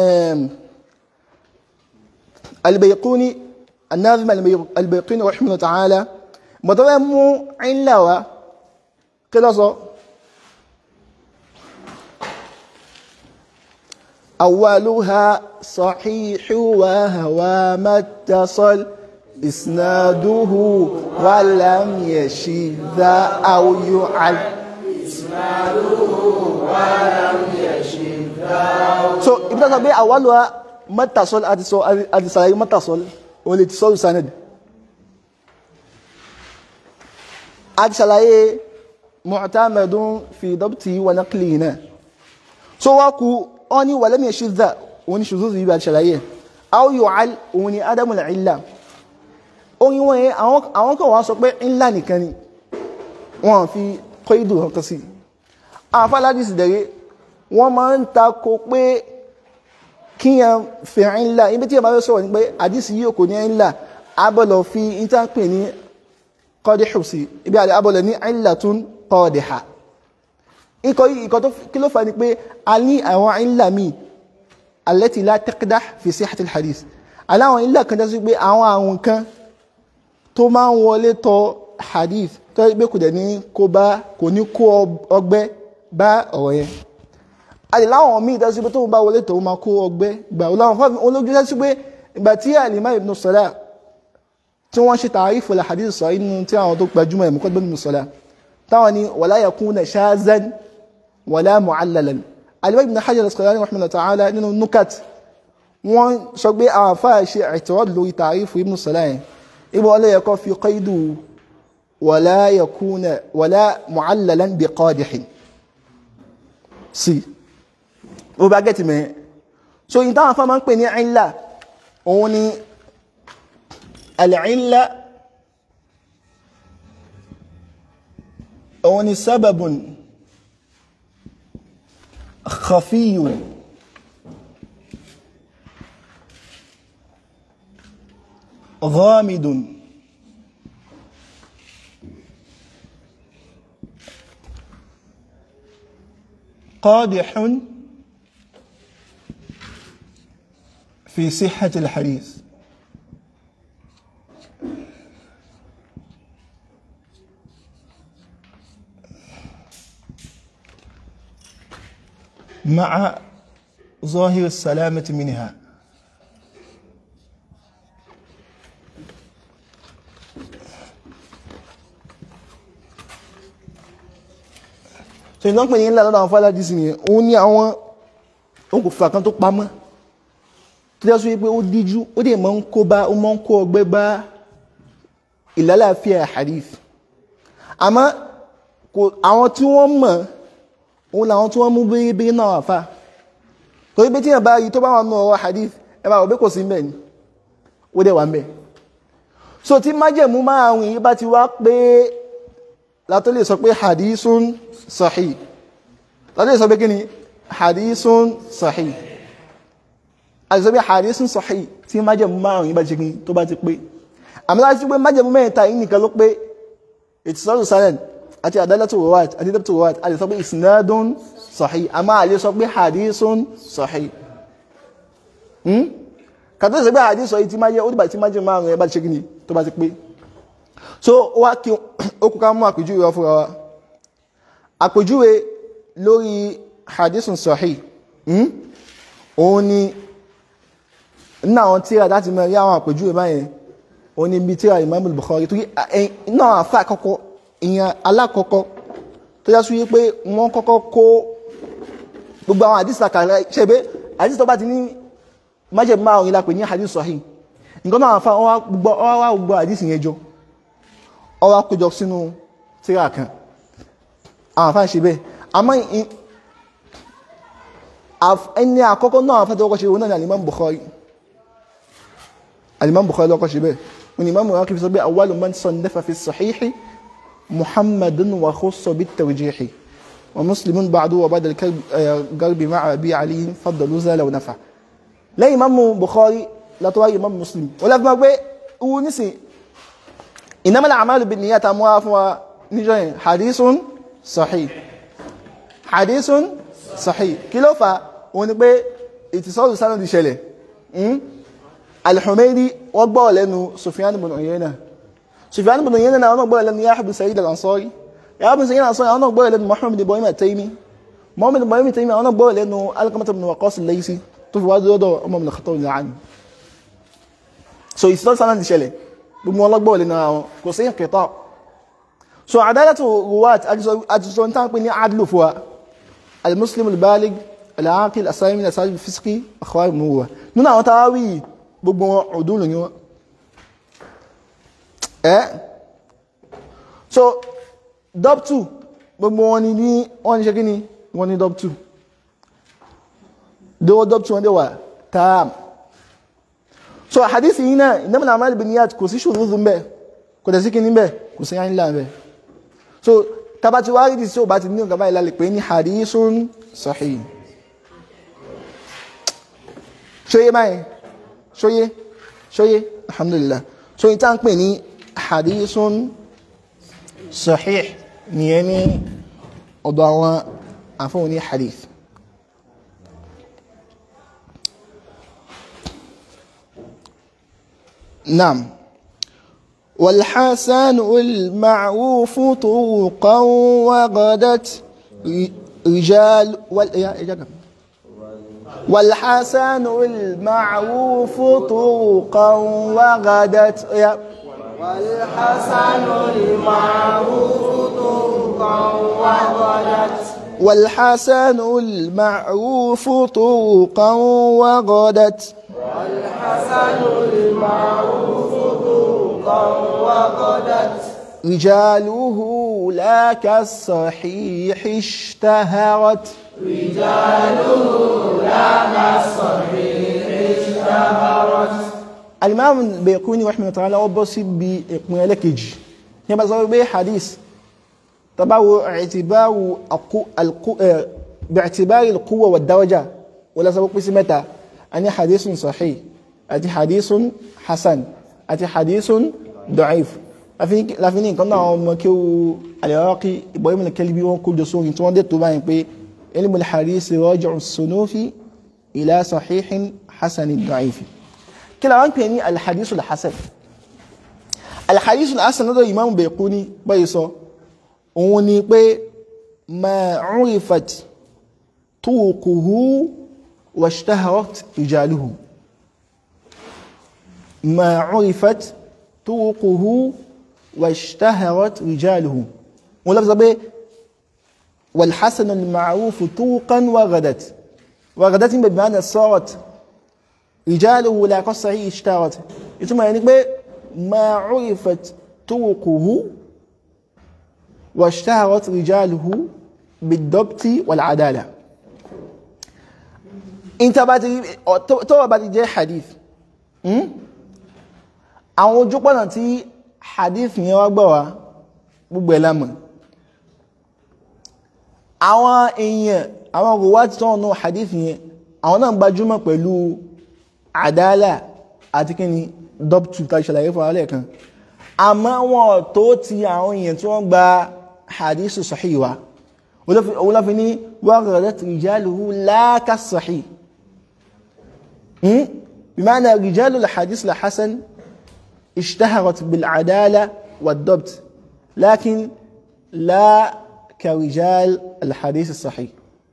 al-Bayquni an-Nazim al-Bayquni rahimahullah ta'ala bàtàlì mú illa wa kí ló sọ awwaluha sahihu wa hawa mattasal إسناده ولم يشذ أو يعل إسناده ولم يشذ so ibita sọ pé àwálùwà mẹ́tàsọ́l àti sàlàyé mẹ́tàsọ́l òun lè ti sọ́lù sanad àti sàlàyé mu'tamadun fi dabti wa naqlihi náà so wá kú ọ ní walam yashidh òun ni shuzuz yìí bá ti sàlàyé aw yu'al òun ni adamul illa oyin wọ́n yẹn àwọn kan wá sọ pé ńlá nìkan ni wọ́n fi kọ́ ìdò ọkọ̀ sí àwọn fàládìsì dẹ̀rẹ́ wọ́n máa ń takò pé kíyàn fi ńlá ibi tí a máa sọ̀rọ̀ ní pé àdìsì yìí kò ní ńlá abọ́lọ̀ fi ìtànpè ní qadihu sí ibi abọ́lọ̀ ní illatun qadiha ikọ̀ tó kí ló fà ní pé a ní àwọn ńlá mi allati la taqdah fi sihhatil hadith aláwọn ńlá kan jẹ́ sí pé àwọn kan tó máa ń wọlé tọ̀ hadith tó gbé kò dẹ̀ ní kò ní kó ọgbẹ́ bá ọ̀rọ̀ yẹn àti láwọn míì tó sí pé tó bá wọlé tọ̀ ó máa kó ọgbẹ́ gbà láwọn fún olójú sí pé ìgbà tí al-Imam Ibn Salah tí wọ́n ṣe ta'rif al-hadith sọ inú tí àwọn tó gbajúmọ̀ ẹ̀mú kọ́gbẹ́ Ibn Salah táwọn ni wala yakuna shazan wala mu'allalan al-Imam Ibn Hajar al-Asqalani rahimahullah ta'ala nínú nukat wọ́n sọ pé àwọn afáà ṣe i'tirad lórí ta'rif Ibn Salah yẹn ibo ọlọ́ yẹkọ́ fi qaydu wala yakuna wala mu'allalan bi qadihin sí o bá gẹ́tì mẹ́ so in táwọn afá máa ń pè ní illa òun ni al-illa òun ni sababun khafiyun غامض قادح في صحة الحديث مع ظاهر السلامة منها so ìdán pè ní ńlá lọ́dọ̀ àwọn fàládì sí ni òun ní àwọn òkùnfà kan tó pamọ́ tó jẹ́ sí wípé ó díjú ó dẹ̀ máa ń kó ọgbẹ́ bá ìlàlàáfíà hadith àmọ́ àwọn tí wọ́n mọ̀ òun làwọn tí wọ́n mú bírí náà àfà torí pé tí yàn bá yí tó bá wọn nù ọ̀rọ̀ hadith ẹ bá òbí kò sí mbẹ̀ ni ó dẹ̀ wà mbẹ̀ so tí májẹ̀mú márùn-ún yìí bá ti wá pé látó lè sọ pé hadithun sahih látó lè sọ pé kí ni hadithun sahih àti sọ pé hadithun sahih tí májẹ̀mú márùn-ún yìí bá ti tó bá ti pé àmì láti sí pé májẹ̀mú mẹ́ta yìí nìkan ló pé ittisalu sanad àti adalatu ruwat àti dabtu ruwat àti sọ pé isnadun sahih a máa lè sọ pé hadithun sahih kàtó ṣe pé hadith sọ yìí tí máa jẹ́ ó dìgbà tí máa jẹ́ márùn ẹ bá ti ṣe kíni tó bá ti pé so ó wá kí ó kú ká mú àpèjúwe wá fúnra wa àpèjúwe lórí hadithun sahih òun ni nínú àwọn tíra láti mọ̀ rí àwọn àpèjúwe báyẹn òun ni bí tíra Imam al-Bukhari torí náà àfà àkọ́kọ́ ìyẹn alákọ̀ọ́kọ́ tó yá sí wípé wọ́n kọ́kọ́ kó gbogbo àwọn hadith àkàrà ṣe pé hadith tó bá ti ní májẹ̀ márùn ìlà pè ní hadith sahih nǹkan náà àfà ọwá gbogbo hadith yẹn jọ ọwá kójọ sínú tíra kan àwọn àfà ṣe bẹ́ẹ̀ àmọ́ ẹni àkọ́kọ́ náà àfà tó kọ́ ṣe wọn náà ni Al-Imam Bukhari lọ́kọ́ ṣe bẹ́ẹ̀ wọn ni Imam Bukhari fi sọ pé awwalu man sannafa fi sahihi Muhammadun wa khussa bit-tarjih wa Muslimun ba'du wa ba'da al-garbi ma'a Abi Ali faddalu zala wa nafa lẹ́yìn Imam Bukhari látọwà Imam Muslim wọ́n lẹ́fún ma pé owó nísìn innamal a'malu bin-niyyat àmúwá fún wa níjọ́ yẹn hadithun sahih kí ló fà wọ́n ni pé ìtìsọ́lù sánà di ṣẹlẹ̀ Al-Humaydi wọ́n gbọ́ lẹ́nu Sufyan ibn Uyayna náà wọ́n gbọ́ lẹ́nu Yahya ibn Sa'id al-Ansari wọ́n gbọ́ lẹ́nu Muhammad ibn Ibrahim at-Taymi wọ́n gbọ́ lẹ́nu Alqamah ibn Waqqas al-Laysi tó fi wá lọ́dọ̀ Umar ibn Khattab al-Ani so ìsìtọ́ sánà ti ṣẹlẹ̀ gbogbo wọn lọ́gbọ́ lẹ́nu àwọn kò sí ìkẹta so adalatu ruwat àjíṣọ́ ní tánpé ní adlu fún wa al-Muslim al-Baligh al-Aqil as-Salim al-Sajid al-Fisqi akhwar al-Muwa nínú àwọn tàwáwí gbogbo wọn udulu ni wọn so dọ́ptù gbogbo wọn ni wọ́n ní ṣe kí ni wọ́n ní dọ́ptù dọ́wọ́ dọ́ptù wọn dẹ̀ wà tààm so hadithi yìí náà innamal a'malu binniyat kò sí ṣùrùzù ń bẹ kò dẹ̀ sí kí ní bẹ kò sí yánilá ń bẹ so tabati wá rí tí ó bá ti ní ọ̀gá báyìí lálẹ́ pé ní hadithun sahih ṣóyé báyìí ṣóyé alhamdulillah so ìta ń pè ní hadithun sahih ní ẹni ọ̀dọ̀ àwọn àfọwọ́ ní hadith نعم والحسن المعروف طرقا وغدت رجال والحسن المعروف طرقا وغدت والحسن المعروف طرقا وغدت والحسن المعروف طرقا وغدت والحسن المعروف طرقا وغدت رجاله لا كالصحيح اشتهرت رجاله لا كالصحيح اشتهرت الإمام البيقوني رحمه الله تعالى وبصي بإقناع لكج يبقى صار به حديث تبعه باعتبار القوة والدرجة ولا سبق بسمتها أني حديث صحيح أتي حديث حسن أتي حديث ضعيف لافيني كنا مكيو العراقي إبراهيم الكلبي وكل جسور انتوان دي طبعا بي علم الحديث راجع الصنوف إلى صحيح حسن ضعيف كلا عن بيني الحديث الحسن الحديث الحسن هذا الإمام بيقوني بيصو وني بي ما عرفت طوقه واشتهرت رجاله ما عرفت طرقه واشتهرت رجاله ولفظ به والحسن المعروف طرقا وغدت وغدت بمعنى صارت رجاله لا كالصحيح اشتهرت ثم يعني به ما عرفت طرقه واشتهرت رجاله بالضبط والعدالة انت بعد جاء حديث àwọn ojúpọ̀nà tí hadith yẹn wá gbà wá gbogbo ẹ̀lámọ̀ àwọn èèyàn àwọn ruwat tó ọ̀nà hadith yẹn àwọn náà gbajúmọ̀ pẹ̀lú àdálà àti kí ni dọ́pùtù tàbí ṣàlàyé fún alẹ́ kan àmọ́ wọn tó ti àwọn èèyàn tí wọ́n gba hadith sahih wá olófin ní waghadat rijaluhu la kas-sahih بمعنى رجال الحديث الحسن اشتهرت بالعدالة والضبط لكن لا كرجال الحديث الصحيح.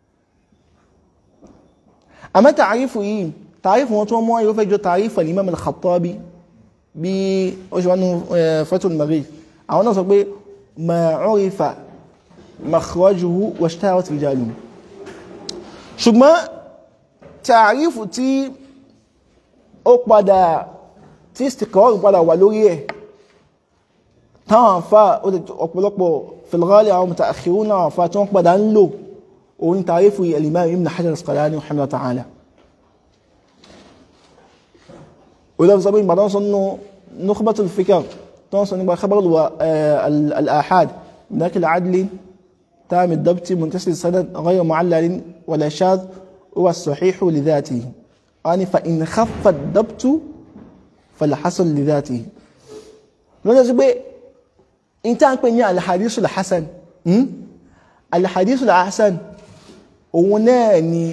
أما تعريفه تعريف موضوع يفجر تعريف الإمام الخطابي بوجوانه فتح المغيث أو نصب ما عرف مخرجه واشتهرت رجاله. ثم تعريف تي أقبض تي استقرار قبض ولوريه تنفى أقبض في الغالي أو متأخرون فتنقبض عنه وإن تعريف الإمام ابن حجر العسقلاني رحمه الله تعالى. ولو صبين بعضهم صنوا نخبة الفكر تنصن خبر الآحاد من أكل عدل تام الضبط منتسل السند غير معلل ولا شاذ هو الصحيح لذاته يعني فإن خف الضبط فالحسن لذاته. لذا صبين انت أنك الحديث الحسن الحديث الحسن وناني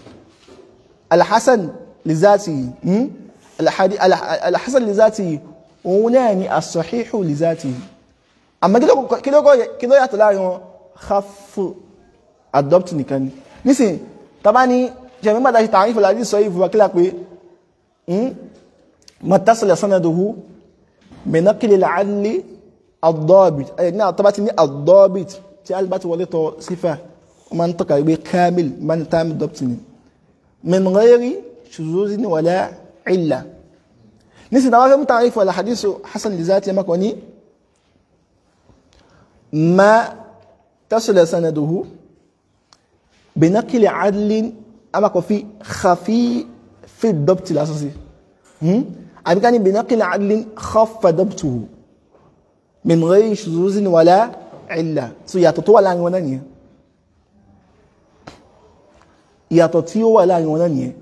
الحسن لذاته الحسن لذاته وناني الصحيح لذاته. أما كده يطلع خف الضبط نكاني نسي طبعا جميع ما ده تعريف الحديث الصحيح وكلا كوي ما اتصل سنده بنقل العدل الضابط نعم طبعا الضابط تعالبات وليته صفة ومنطقة بكامل من تام الضبط من غير شذوذ ولا علة. نسي طبعا تعريف الحديث حسن لذاته ما كوني ما تصل سنده بنقل عدل أما في خفي في الضبط الأساسي أما كان بنقل عدل خف ضبطه من غير شذوذ ولا علة يتطوى عن ونانية يتطوى عن ونانية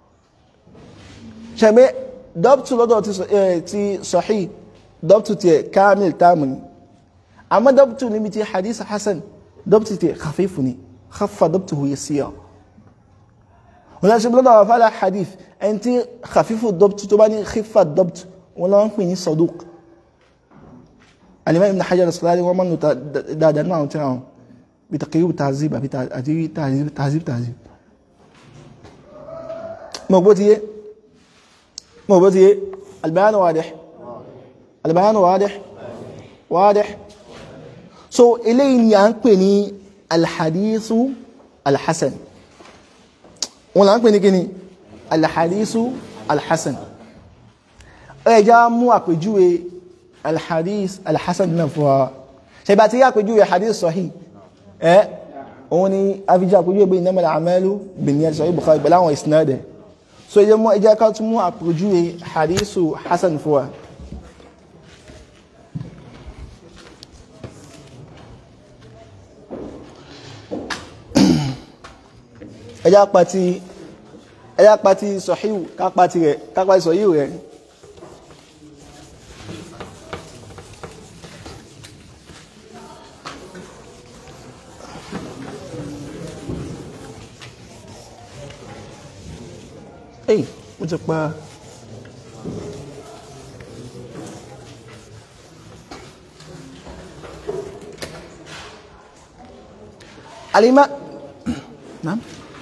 شامي ضبط لدو تي صحيح ضبط تي كامل تامني أما ضبط نمتي حديث حسن ضبط تي خفيفني خف ضبطه يسير ولا شبه لدو فعلا حديث أنت خفيف الضبط تباني خف الضبط ولا نكمني صدوق. الإمام ابن حجر العسقلاني ومن دادنا وتناهم بتقريب التهذيب تهذيب موجود البيان واضح إليه ينقني الحديث الحسن ولا ينقني كني الحديث الحسن أجا مو أكجوه الحديث الحسن نفوا سيباتي أكجوه حديث صحيح أوني أفجا أكجوه بينما الأعمال بالنيات صحيح بخاري بلا وإسناده so إذا مو إجا كانت مو أكجوه حديث حسن فوا ẹjá pàtí sọ̀híwù kápàtí sọ̀híwù rẹ̀ èyí mo ti pa alima naam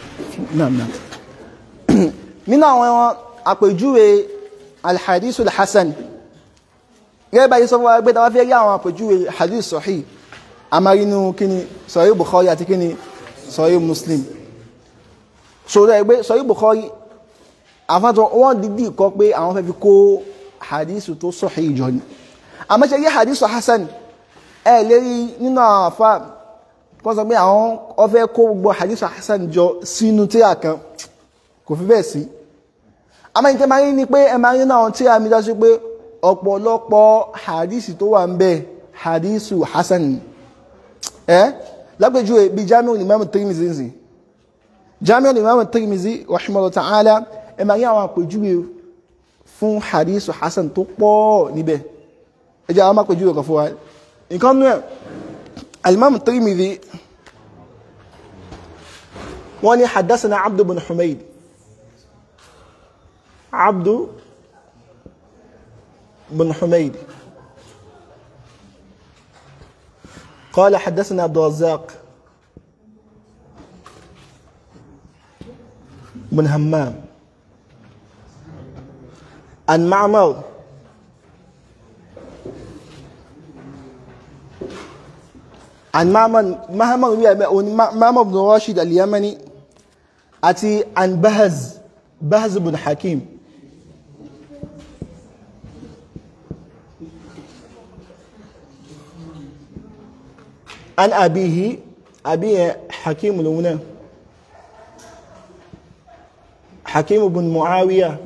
nínú àwọn àpèjúwe alhadith alhassan gẹ́gẹ́ bá yí sọ fún wa pé tàbí fẹ́ rí àwọn àpèjúwe hadith sahih amarinu kíni sahih bukhari àti kíni sahih muslim so rẹ̀ pé sahih bukhari àfáàtọ̀ wọ́n dìdí kọ pé àwọn fẹ́ fi kó hadith tó sahih jọ ni àmọ́ ṣe rí hadith hassan ẹ̀ lérí nínú àwọn àfáà kọ́ sọ pé àwọn ọfẹ́ kó gbogbo hadith hassan jọ sínú tírà kan kò fi bẹ́ẹ̀ sí àmọ́ ìtẹ́ máa rí ní pé ẹ máa rí náà tírà mi dájú pé ọ̀pọ̀lọpọ̀ hadith tó wà ń bẹ hadith hassan lápẹjúwe bí Jami'ul Imam Tirmidhi nzi Jami'ul Imam Tirmidhi rahimahullah ta'ala ẹ máa rí àwọn àpèjúwe fún hadith hassan tó pọ̀ níbẹ̀ ẹ jẹ́ àwọn àpèjúwe kan fún wa nǹkan nú ẹ̀ الإمام الترمذي واني حدثنا عبد بن حميد عبد بن حميد قال حدثنا عبد الرزاق بن همام عن معمر عن معمر بن راشد اليمني أتي عن بهز بن حكيم عن أبيه حكيم لونه حكيم بن معاوية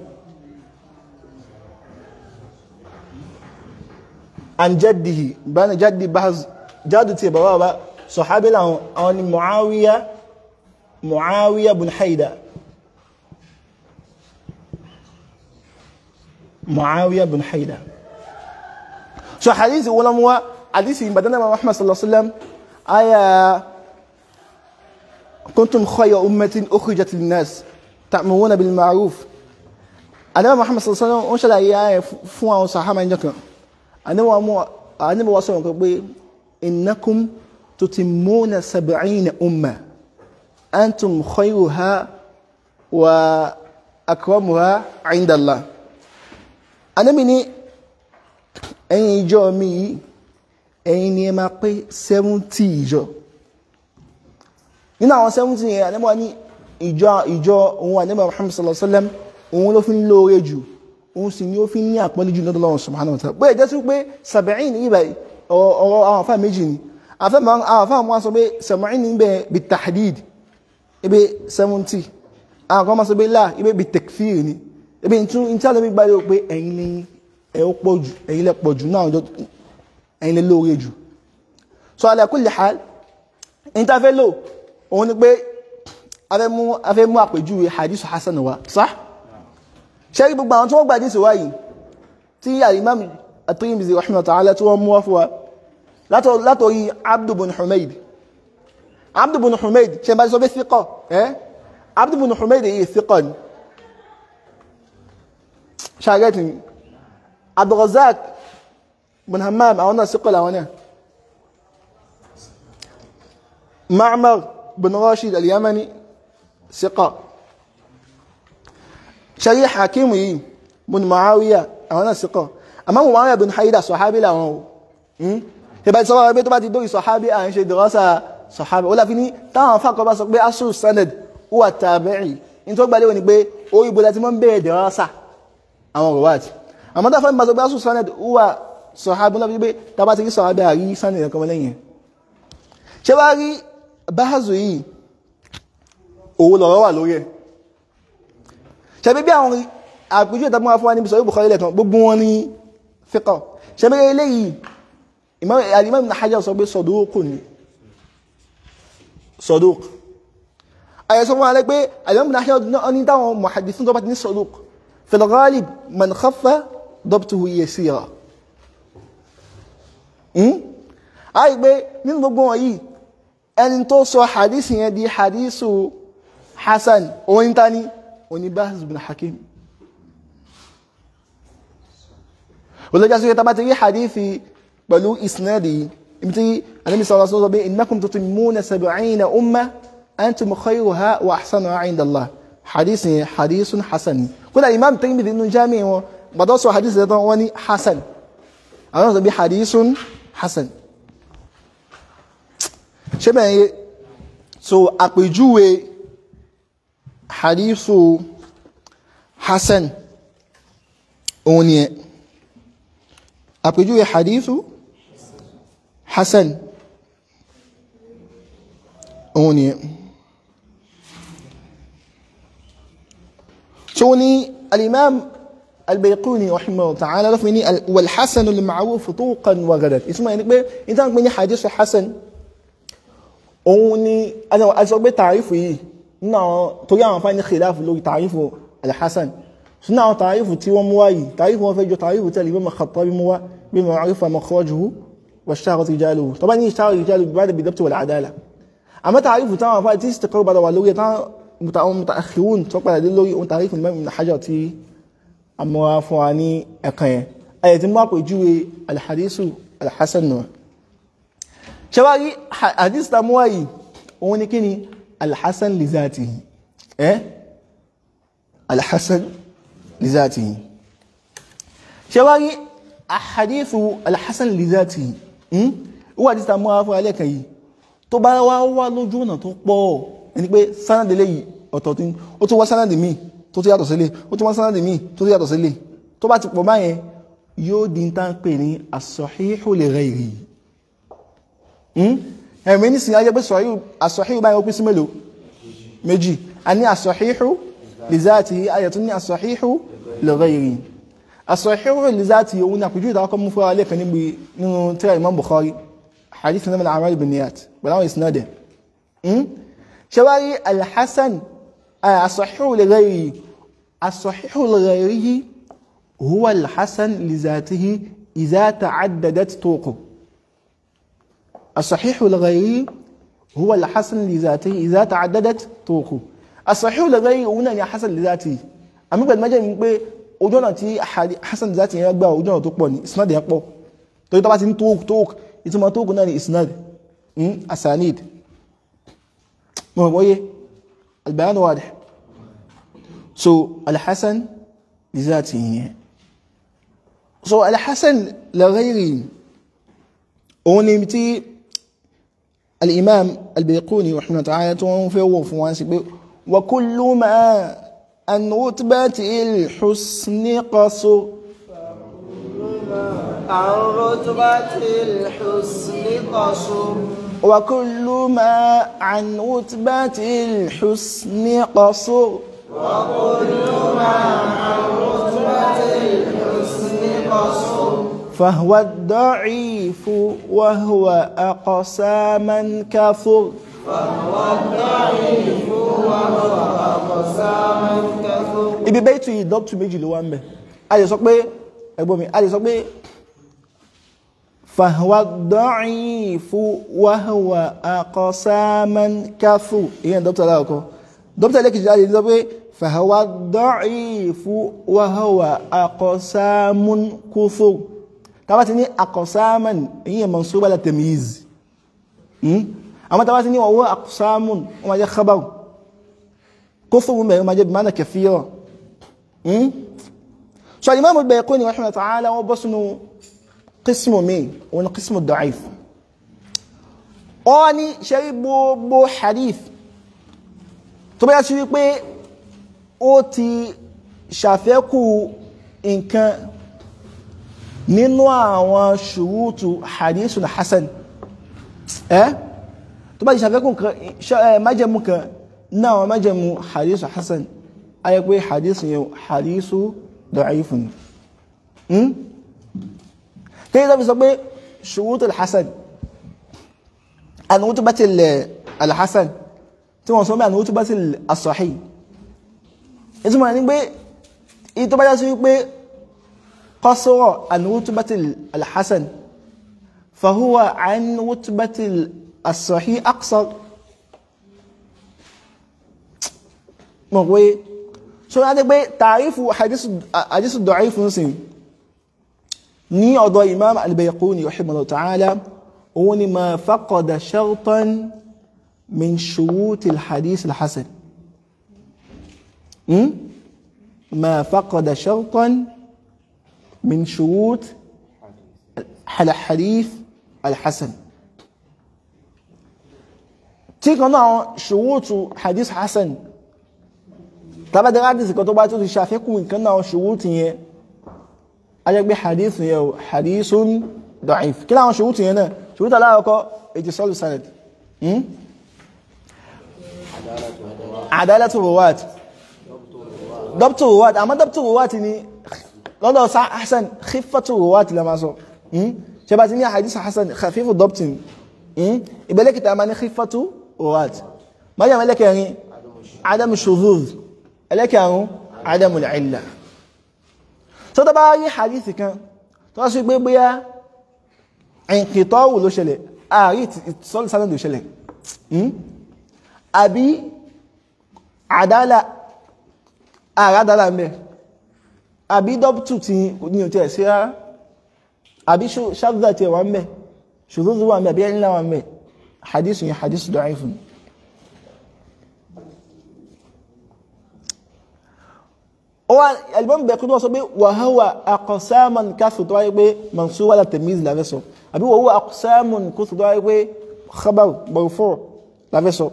عن جده بان جدي بهز جدتي بابا صحابي له عن معاوية بن حيدة so حديث ولا مو حديث بدنا محمد صلى الله عليه وسلم آية كنتم خير أمة أخرجت للناس تأمرون بالمعروف أنا محمد صلى الله عليه وسلم وش لا آية فوا صحابة عندك أنا وصلوا إنكم تتمون 70 أمة أنتم خيرها وأكرمها عند الله أنا مني أي جومي أي ما بي 70 جو nínú àwọn 70 yẹn àníbọ̀ ní ìjọ òun àníbọ̀ Muhammad sallallahu alaihi wasallam òun ló fi ń lóore jù òun sì ni ó fi ń ní àpọ́nlé jù lọ́dọ̀ Ọlọ́run subhanahu wa ta'ala bóyá jẹ́ sí pé 70 ní ibà ọ̀rọ̀ àwọn afá méjì ni àwọn afá wọn sọ pé 70 ní ibẹ̀ bí tahdid ibi 70 àwọn kan máa sọ pé láà ibi bí takfir ni ibi tí a lè bí gbáyé pé ẹ̀yin lè ẹ̀ ó pọ̀ jù ẹ̀yin lè pọ̀ jù náà ọjọ́ ẹ̀yin lè lóore jù so ala kulli hal ìntàfẹ́ lò òun ni pé afẹ́ mú àpèjúwe hadith hasan wa sah ṣẹ́rí gbogbo àwọn tí wọ́n gbàdí sí wáyìí tí al-imam at-Tirmidhi rahimahullah ta'ala tí wọ́n mú wá fún wa látorí Abd ibn Humayd ṣe bá sọ pé thiqa Abd ibn Humayd yìí thiqa ni ṣàgẹ́tì ni Abd al-Razzaq ibn Hammam àwọn náà thiqa làwọn náà Ma'mar بن راشد اليمني ثقة شريح حكيم بن معاوية أنا ثقة أما معاوية بن حيدة صحابي لا هو تبى تصور بيت بعد يدوي صحابي عن شيء دراسة صحابي ولا فيني تام فاق بس بأصل السند هو التابعي أنتوا بالي ونبي أو يبغى تمام بدراسة أما روات أما ده فهم بس بأصل السند هو صحابي ولا بيبي تبى تيجي صحابي هاي سند كمان شبابي báházù yìí owó lọ́rọ̀ wà lórí ẹ̀ ṣebí bí àwọn àpèjú ìtàbí fún wa níbi Sahih Bukhari lẹ́tàn gbogbo wọn ní fiqh ṣebí eléyìí al-Imam Ibn Hajar sọ pé saduqun ní saduq ayẹ́sọ fún alẹ́ pé al-Imam Ibn Hajar ní táwọn muhaddithun tó bá ti ní saduq fil ghalib man khaffa dabtuhu yasira ayé pé nínú gbogbo wọn yìí ẹni tó sọ hadith yẹn di hadithu hasan oyin tani oní Bahz bin Hakim olójá sí ẹta ti rí hadithi pẹ̀lú isnadi ibi tí Ànábì sallallahu alaihi wasallam innakum tutimmuna 70 umma antum khayruha wa ahsanuha 'inda Allah hadith yẹn hadithun hasan kódà Imam Tirmidhi nínú jami wọn gbàdọ́ sọ hadith yẹn wọ́n ní hasan àwọn sọ bí hadithun hasan ṣe bẹ̀rẹ̀ so àpèjúwe hadithu hasan òun ni ẹ àpèjúwe hadithu hasan òun ni ẹ so ni al-imam al-Bayquni rahimahullah ta'ala lọ́fẹ́ ní wal-hasan al-ma'ruf tuqan wa ghadat ìsúnmọ̀ ẹni pé ìtàn pé ní hadithu hasan òun ni àṣọgbé tàrífù yìí torí àwọn fáìní khilafu lórí tàrífù al-hasan sínú àwọn tàrífù tí wọ́n mú wá yìí tàrífù wọn fẹ́ jọ tàrífù tẹ́lẹ̀ Imam Khattabi mú wá bí ma'rifa makhrajuhu wa ishtaharat rijaluhu tó bá ní ishtaharat rijaluhu ba'da bid-dabt wal-'adala àmọ́ tàrífù táwọn fáìní tí istiqrar bá wà lórí táwọn mutaakhirun tó padà dé lórí ohun tàrífù Imam Ibn Hajar tí àmọ́ fún wa ní ẹ̀kan yẹn ayẹ̀ tí mọ́ àpèjúwe alhadisu alhassan náà ṣẹwárí hadith ta mọ́ yìí òun ni kí ni alhassan lizatihi alhassan lizatihi ṣẹwárí ahadithu alhassan lizatihi wà hadith ta mọ́ fún alẹ́kan yìí tó bá wá lójú ọ̀nà tó pọ̀ ẹni pé sánàdì lẹ́yìn ọ̀tọ̀ tí ó tún wá sánàdì míì tó tó yàtọ̀ sílé ó tún wá sánàdì míì tó tó yàtọ̀ sílé tó bá ti pọ̀ báyẹn yóò di tá ń pè ní as-sahihu li ghayri ẹ̀mí ní sin ajẹ́ pé as-sahihu báyìí ó pín sí mélòó méjì a ní as-sahihu li zatihi ayẹ̀tún ní as-sahihu li ghayri as-sahihu li zatihi òun ni àpèjú ìdáwọ́kọ́ mú fún alẹ́ kan níbi nínú tírà Imam Bukhari hadith innamal a'malu binniyat pẹ̀láwọn ìsinadẹ̀ ṣẹwárí al-hasan as-sahihu li ghayri as-sahihu li ghayrihi huwa al-hasan li zatihi idha ta'addadat turuquhu الصحيح لغيره هو الحسن لذاته إذا تعددت طرقه الصحيح لغيره هنا ni hasan لذاته àmì pẹ̀lú mẹ́jẹ̀ ní pé ojú ọ̀nà tí hasan لذاته yẹn gbà ojú ọ̀nà tó pọ̀ ní isnad yẹn pọ̀ torí tó bá ti ní tóòkù ìtumọ̀ tóòkù náà ni isnad asanid mọ̀ wọ́yé albayan wadih so alhassan لذاته yẹn so alhassan لغيره òun ni tí الإمام البيقوني رحمه الله تعالى توفى فوانسي وكل ما عن رتبة الحسن قصر عن رتبة الحسن قصر وكل ما عن رتبة الحسن قصر وكل ما عن رتبة الحسن قصر فهو الضعيف وهو أقسى من كثر فهو الضعيف وهو أقسى من كثر ibi bẹ́ẹ̀tù yìí dọ́pù méjì ló wá ń bẹ̀ a lè sọ pé ẹgbọ́n mi a lè sọ pé فهو الضعيف وهو أقسى من كثر ìyẹn dọ́pù aláàkọ́ dọ́pù ẹlẹ́kejì a lè sọ pé فهو الضعيف وهو أقسى من كثر tàbátí ní aqsaman èyí mansuba la tamyiz àmọ́ tàbátí ní wa huwa aqsamun wọ́n jẹ́ khabar kufru mẹ́rin ma jẹ́ bí mana kathira so al-imam al-Bayquni rahimahullah ta'ala wọ́n bọ́ sínú qismu mi wọn qismu da'if wọ́n ní ṣẹ́rí gbogbo hadith tó bá yá sí wípé ó ti ṣàfẹ́kù nǹkan nínú àwọn ṣùrútù hadithun hasan tó bá ìṣàfẹ́kùn májẹ̀mú kan náà májẹ̀mú hadithu hasan ayẹ́ pé hadithu yẹn hadithu da'ifun kí ní sọ pé ṣùrútù hasan anútúbátí al-hasan tí wọ́n sọ mẹ́ anútúbátí as-sahih ìtumọ̀ ní pé ìtọ́ bá já sí wípé قصر عن رتبة الحسن فهو عن رتبة الصحيح أقصر مغوي شو هذا بي تعريف حديث الضعيف نسيم ني أضع إمام البيقوني رحمه الله تعالى هو ما فقد شرطا من شروط الحديث الحسن ما فقد شرطا من شروط الحديث الحسن تيكنا شروط حديث حسن تبا ده حديث كتب تو شافيكو كنا شروط يه اجا بي حديث يه حديث ضعيف كلا شروط هنا شروط لا كو اتصال السند عدالة الرواة ضبط الرواة اما ضبط الرواة ni lọ́dọ̀ sá hasan khifatu ruwati la ma sọ ṣe bá ti ní hadith hasan khafifu dabtin ìbẹ̀lẹ́kìta ma ní khifatu ruwati ma yà mẹ́lẹ́kẹ̀rin adam shuzuz ẹlẹ́kẹ̀rin adam al'illa tó tó bá rí hadith kan tó wá sí pé bóyá inqita'u ló ṣẹlẹ̀ ààrí ìtìsọ́lù sanad ló ṣẹlẹ̀ àbí àdálà àrádálà ń bẹ àbí dọ́pútù tí ní òtí ẹ̀ sí rárá àbí ṣáàdùdà tí wà ń bẹ̀ ṣùgbọ́n wà ń bẹ̀ bí ẹni láwà ń bẹ̀ hadith yẹn hadith da'if ni ó wá Al-Imam Bayquni wọ́n sọ pé wa huwa aqsamun kathir tó wáyé pé mansub wala tamyiz láfẹ́ sọ àbí wa huwa aqsamun kathir tó wáyé pé khabar marfu' láfẹ́ sọ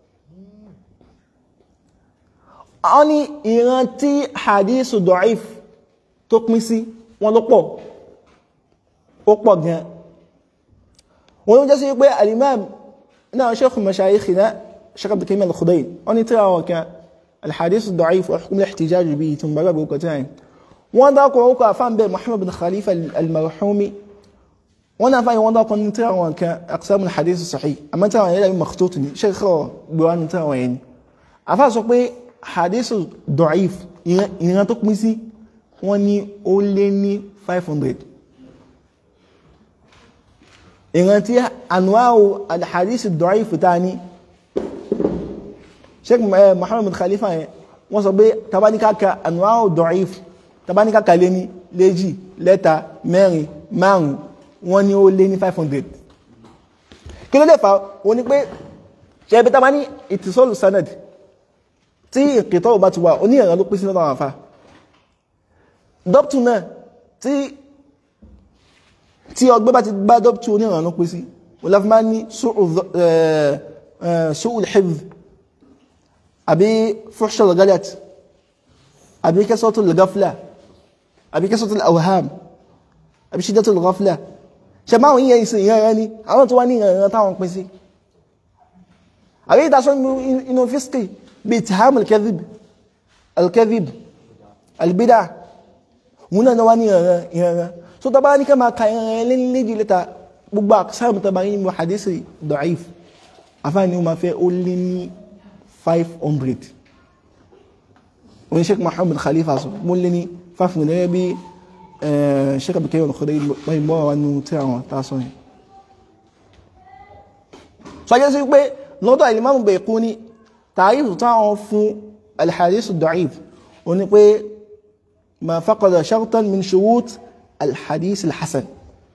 àwọn ni ìran tí hadith da'if tó pín sí wọn ló pọ̀ gan wọn ló jẹ́ sí pé al-imam náà shaykh mashayikhina Shaykh Abdul Karim al-Khudayn wọ́n ni tíra wọn kan al-hadith ad-da'if wa hukm al-ihtijaj bihi tún bàbá gbogbo tí wọ́n dákọ̀ orúkọ àfáàn bẹ́ Muhammad bin Khalifa al-Marhumi wọ́n náà fáyí wọ́n dákọ̀ ní tíra wọn kan aqsam al-hadith as-sahih àmọ́ tíra wọn yẹ́ makhtut ni shaykh gbọ́wà ní tíra wọn yẹn àfáà sọ pé hadith da'if ìran tó pín sí wọ́n ní ó lé ní 500 ìran tí anwa'u al-hadith ad-da'if ta ní Sheikh Muhammad bin Khalifa yẹn wọ́n sọ pé tabaníkàkà anwa'u da'if tabaníkàkà lé ní léjì lẹ́ta mẹ́rin márùn wọ́n ní ó lé ní 500 kí ló lè fà wọ́n ní pé ṣe ẹbí tabání ittisalu sanad tí ìkìtọ́ bá ti wà oníyàrá ló pín sí lọ́dọ̀ àwọn àfá dọ́pùtù náà tí ọgbẹ́ bá ti bá dọ́pùtù oníyàrá ló pín sí olafimá ní su'ul hifz àbí fuhshul ghalat àbí kasratul ghafla àbí kasratul awham àbí shiddatul ghafla ṣe máa wọ́n yíyẹ ìsìn ìyàrá ní àwọn tó wá ní ìyàrá táwọn pín sí àbí ìdásọ́ inú fíṣkì باتهام الكذب البدع هنا نواني so tabani kama kayan leji leta gbogbo aqsam tabani mu hadisi da'if afani ma fẹ́ ó lé ní 500 on Sheikh Muhammad Khalifa so mo lé ní 500 bí Sheikh Abdul Karim al-Khudayn bay mo wa nu tí àwọn ta so so je sí pé lọ́dọ̀ Imam Bayquni تعريف طاعه في الحديث الضعيف ونقول ما فقد شرطا من شروط الحديث الحسن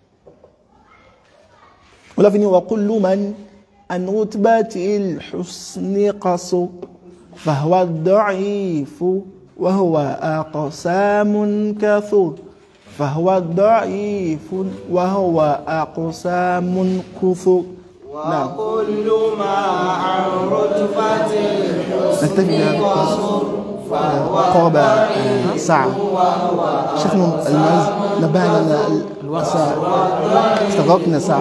ولكن وكل من عن رتبة الحسن قصر فهو الضعيف وهو أقسام كثر فهو ضعيف وهو أقسام كثر وكل ما عن رتبة الحسن قصر فهو ضعيف ساعة شفنا المعز نبهنا الساعة استغرقنا ساعة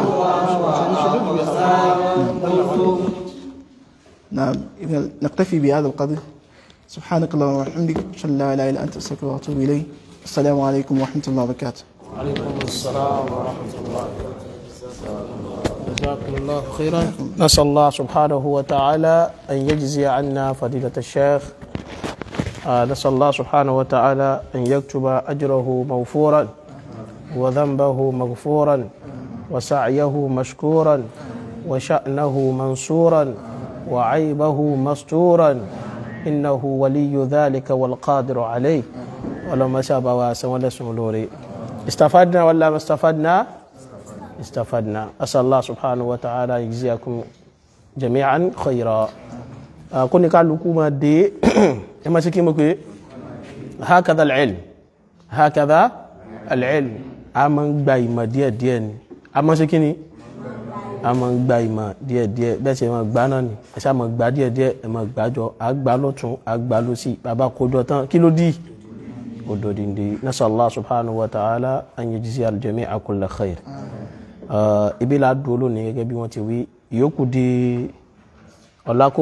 نعم إذا نكتفي بهذا القدر سبحانك اللهم وبحمدك أشهد أن لا إله إلا أنت أستغفرك وأتوب إليك السلام عليكم ورحمة الله وبركاته. وعليكم السلام ورحمة الله وبركاته. جزاكم الله خيرا. نسأل الله سبحانه وتعالى أن يجزي عنا فضيلة الشيخ. نسأل الله سبحانه وتعالى أن يكتب أجره موفورا وذنبه مغفورا وسعيه مشكورا وشأنه منصورا وعيبه مستورا إنه ولي ذلك والقادر عليه. ولما شابه واسم ولا سمولوري استفدنا ولا ما استفدنا؟ استفدنا. أسأل الله سبحانه وتعالى يجزيكم جميعا خيرا. كوني قال لكم دي اما سكيمكو هكذا العلم هكذا العلم اما غباي ما ديه ديه ني اما سكيني اما غباي ما ديه ديه بي سي ما غبا نا ني ẹ sá má gbà díẹ̀ díẹ̀ ẹ má gbàjọ àgbà lọ́tún àgbà lósì bàbá kójọ tán kí ló di ododinde. نسأل الله سبحانه وتعالى أن يجزي الجميع كل خير. ibi la dúró ní gẹ́gẹ́ bí wọ́n ti wí ìyókù di ọ̀làkó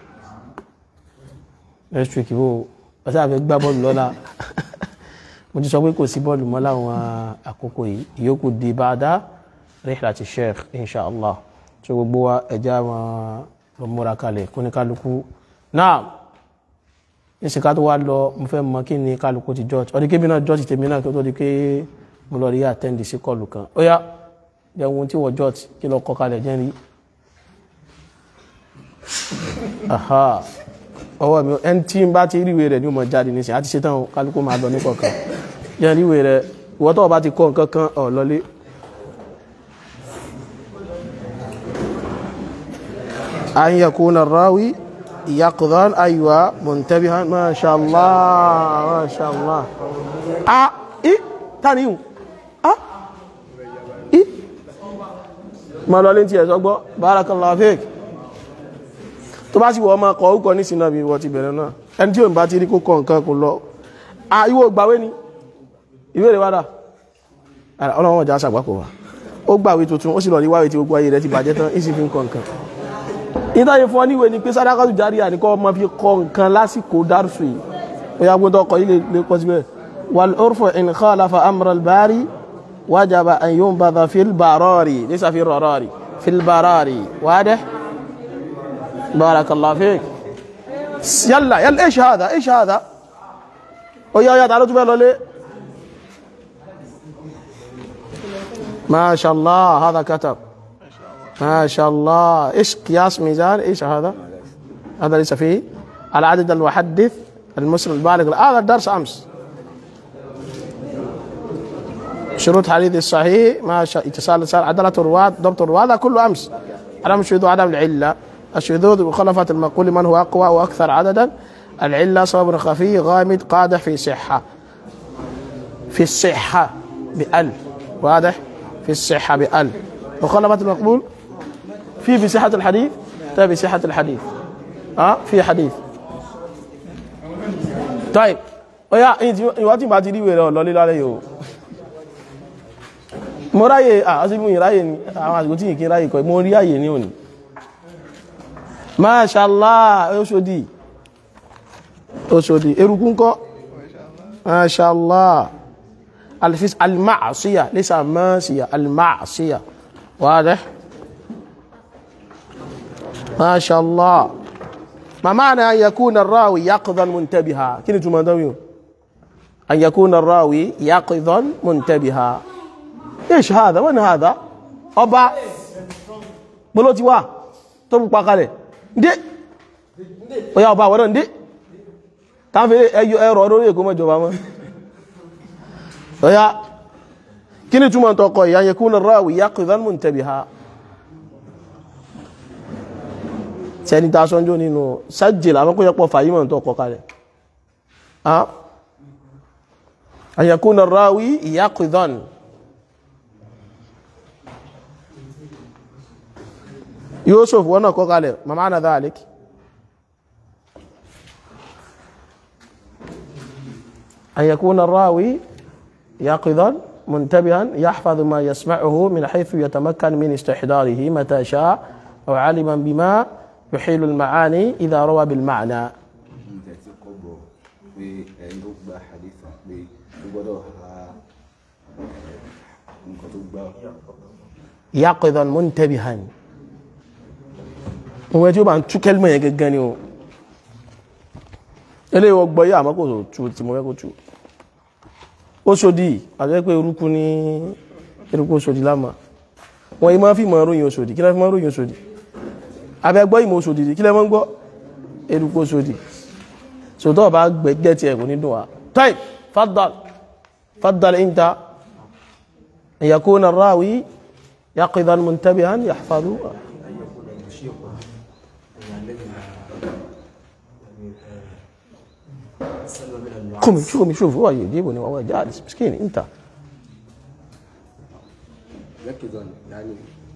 next week wo ọ̀sẹ̀ àfẹ́ gbá bọ́ọ̀lù lọ́la mo ti sọ pé kò sí bọ́ọ̀lù mọ́ láwọn àkókò yìí ìyókù di ba'da rihlati sheikh inshallah tí gbogbo wa ẹja wọn lọ múra kalẹ̀ kó ní kálukú náà ìsìnká tó wá lọ mo fẹ́ mọ kí ni kálukú ti judge ọdí kébí náà judge tèmi náà kí ó tó di pé mo lọ rí attend sí kọlù kan ó yá jẹ́ ohun tí wọ́n judge kí lọ kọ́ kalẹ̀ jẹ́ rí aha ọwọ́ mi ẹni tí ń bá ti ríwé rẹ̀ ní ọmọ jáde nísìn àti ṣetán kálukú máa lọ ní kọ̀ọ̀kan jẹ́ ìwé rẹ̀ ìwọ́n tó bá ti kọ́ nǹkan kan ọ̀ lọlé an yakuna rawi yaqdhan aywa muntabihan ma sha Allah tani yun ma lọlé tí ẹ̀ sọgbọ́ barakallahu fik tó bá sì wọ́n ma kọ̀ úkọ ní sínú bí wọ́n ti bẹ̀rẹ̀ náà ẹni tí ó ń bá ti rí kó kọ nǹkan kò lọ ìwọ gbàwé ni ìwé rẹ̀ wádà ọlọ́wọ́n ọjà sàgbákò wà ó gbàwé tuntun ó sì lọ rí wáwé tí gbogbo ayé rẹ̀ ti bàjẹ́ tán ìsì fi ń kọ nǹkan ìtàyè fún ọ níwé ni pé sàdákàtù járíà ní kọ́ ọmọ fi kọ nǹkan lásìkò dárùsù yìí ó yá gbọ́dọ̀ ọkọ̀ yìí lè kọ́ síbẹ̀ wal urfu in khalafa amra al-bari wajaba an yunbadha fil barari laysa fil rarari fil barari wadih barakallahu fik يلا ايش هذا ويا تعالوا تبالوا لي ما شاء الله هذا كتب ما شاء الله ايش قياس ميزان ايش هذا ليس فيه العدد المحدث المسلم البالغ هذا الدرس امس شروط حديث الصحيح ما شاء اتصال عدالة الرواة ضبط الرواة هذا كله امس عدم الشذوذ عدم العله الشذوذ مخالفة المقول من هو أقوى وأكثر عددا العلة صبر خفي غامض قادح في الصحة بأل واضح في الصحة بأل مخالفة المقبول في بصحة الحديث طيب بصحة الحديث في حديث طيب ويا انت ما تدري ولا لا لا يو موراي اسيبو يراي ni àwọn àsìkò tí kin ráyè ko mo rí àyè ni oni ما شاء الله أشودي إركونكو ما شاء الله المعصية ليس ماسية المعصية واضح ما شاء الله ما معنى أن يكون الراوي يقظا منتبها كنت تمدوين أن يكون الراوي يقظا منتبها إيش هذا وين هذا أبا بلوتي وا تبقى قالي ndé oya ọba àwọn náà ndé tàbí ẹ̀rọ orí èkó mọ́jọba mọ́ oya kí ni túnmọ̀ tọkọ ìyá yakuna rawi yaqizan muntabiha tí ẹni ta sọ́njọ́ nínú sajjil àwọn kó yẹpọ̀ fàyímọ̀ tọkọ kalẹ̀ an yakuna rawi yaqizan يوسف وانا قال ما معنى ذلك أن يكون الراوي يقظا منتبها يحفظ ما يسمعه من حيث يتمكن من استحضاره متى شاء أو علما بما يحيل المعاني إذا روى بالمعنى يقظا منتبها wọ́n tí ó bá ń tú kẹ́lmọ̀ yẹn gẹ́gẹ́ ni o ilé ìwọ̀ gbọ́ yá àmọ́kò tú tí mo mẹ́kò tú ó ṣòdì àjẹ́ pé orúkú ní orúkú ṣòdì lámà wọ́n yí máa fi mọ̀ ròyìn òṣòdì kí lẹ́fí mọ̀ ròyìn òṣòdì abẹ́gbọ́ ìmọ̀ òṣòdì kí lẹ́mọ́ gbọ́ orúkú ṣòdì sòtọ́ bá gbẹ̀gbẹ̀ tí ẹ̀kùn ní dùn wá táì faddal inta yakuna rawi yaqidan muntabihan yahfadhu قم شوف هو يجيبني وهو جالس مسكين انت ركز يعني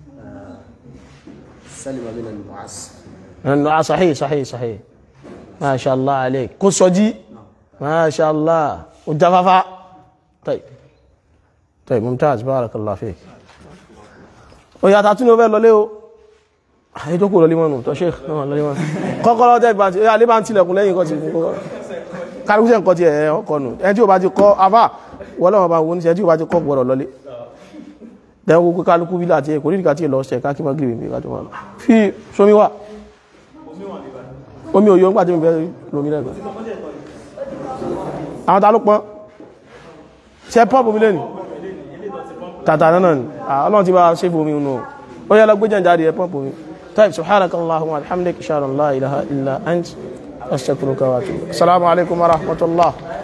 سلم من المعص صحيح ما شاء الله عليك قصدي ما شاء الله وجفافا طيب ممتاز بارك الله فيك ويا تعطيني بقى لو هاي دوكو لي مانو تو شيخ لي مان كوكو دي بانتي يا لي بانتي لكون لẹ́yìn ko ti kálukú nǹkan tí ẹ̀ ọkọ̀ nù ẹni tí ó bá ti kọ́ afá wọ́lọ́wọ́ bá wọ́n ní ṣe tí ó bá ti kọ́ gbọ́rọ̀ lọlé dẹ̀wọ́n gbogbo kálukú bí láti ẹ̀kọ́ nídìí kàtí lọ ṣẹ̀ káàkiri mọ́ gírí ìgbà tó wọ́n fi sómi wà omi òyò ń pàtí mi bẹ́ẹ̀ lómi lẹ́gbẹ̀ẹ́ àwọn ta ló pọ́n ṣe pọ́ọ̀pù mi lẹ́nu tàtà náà ni ọlọ́run ti bá ṣe fún mi nù ó yẹ lọ gbé jẹ́ jáde ẹ pọ́ọ̀pù mi طيب سبحانك اللهم وبحمدك اشهد ان لا اله الا انت استغفرك واتوب السلام عليكم ورحمه الله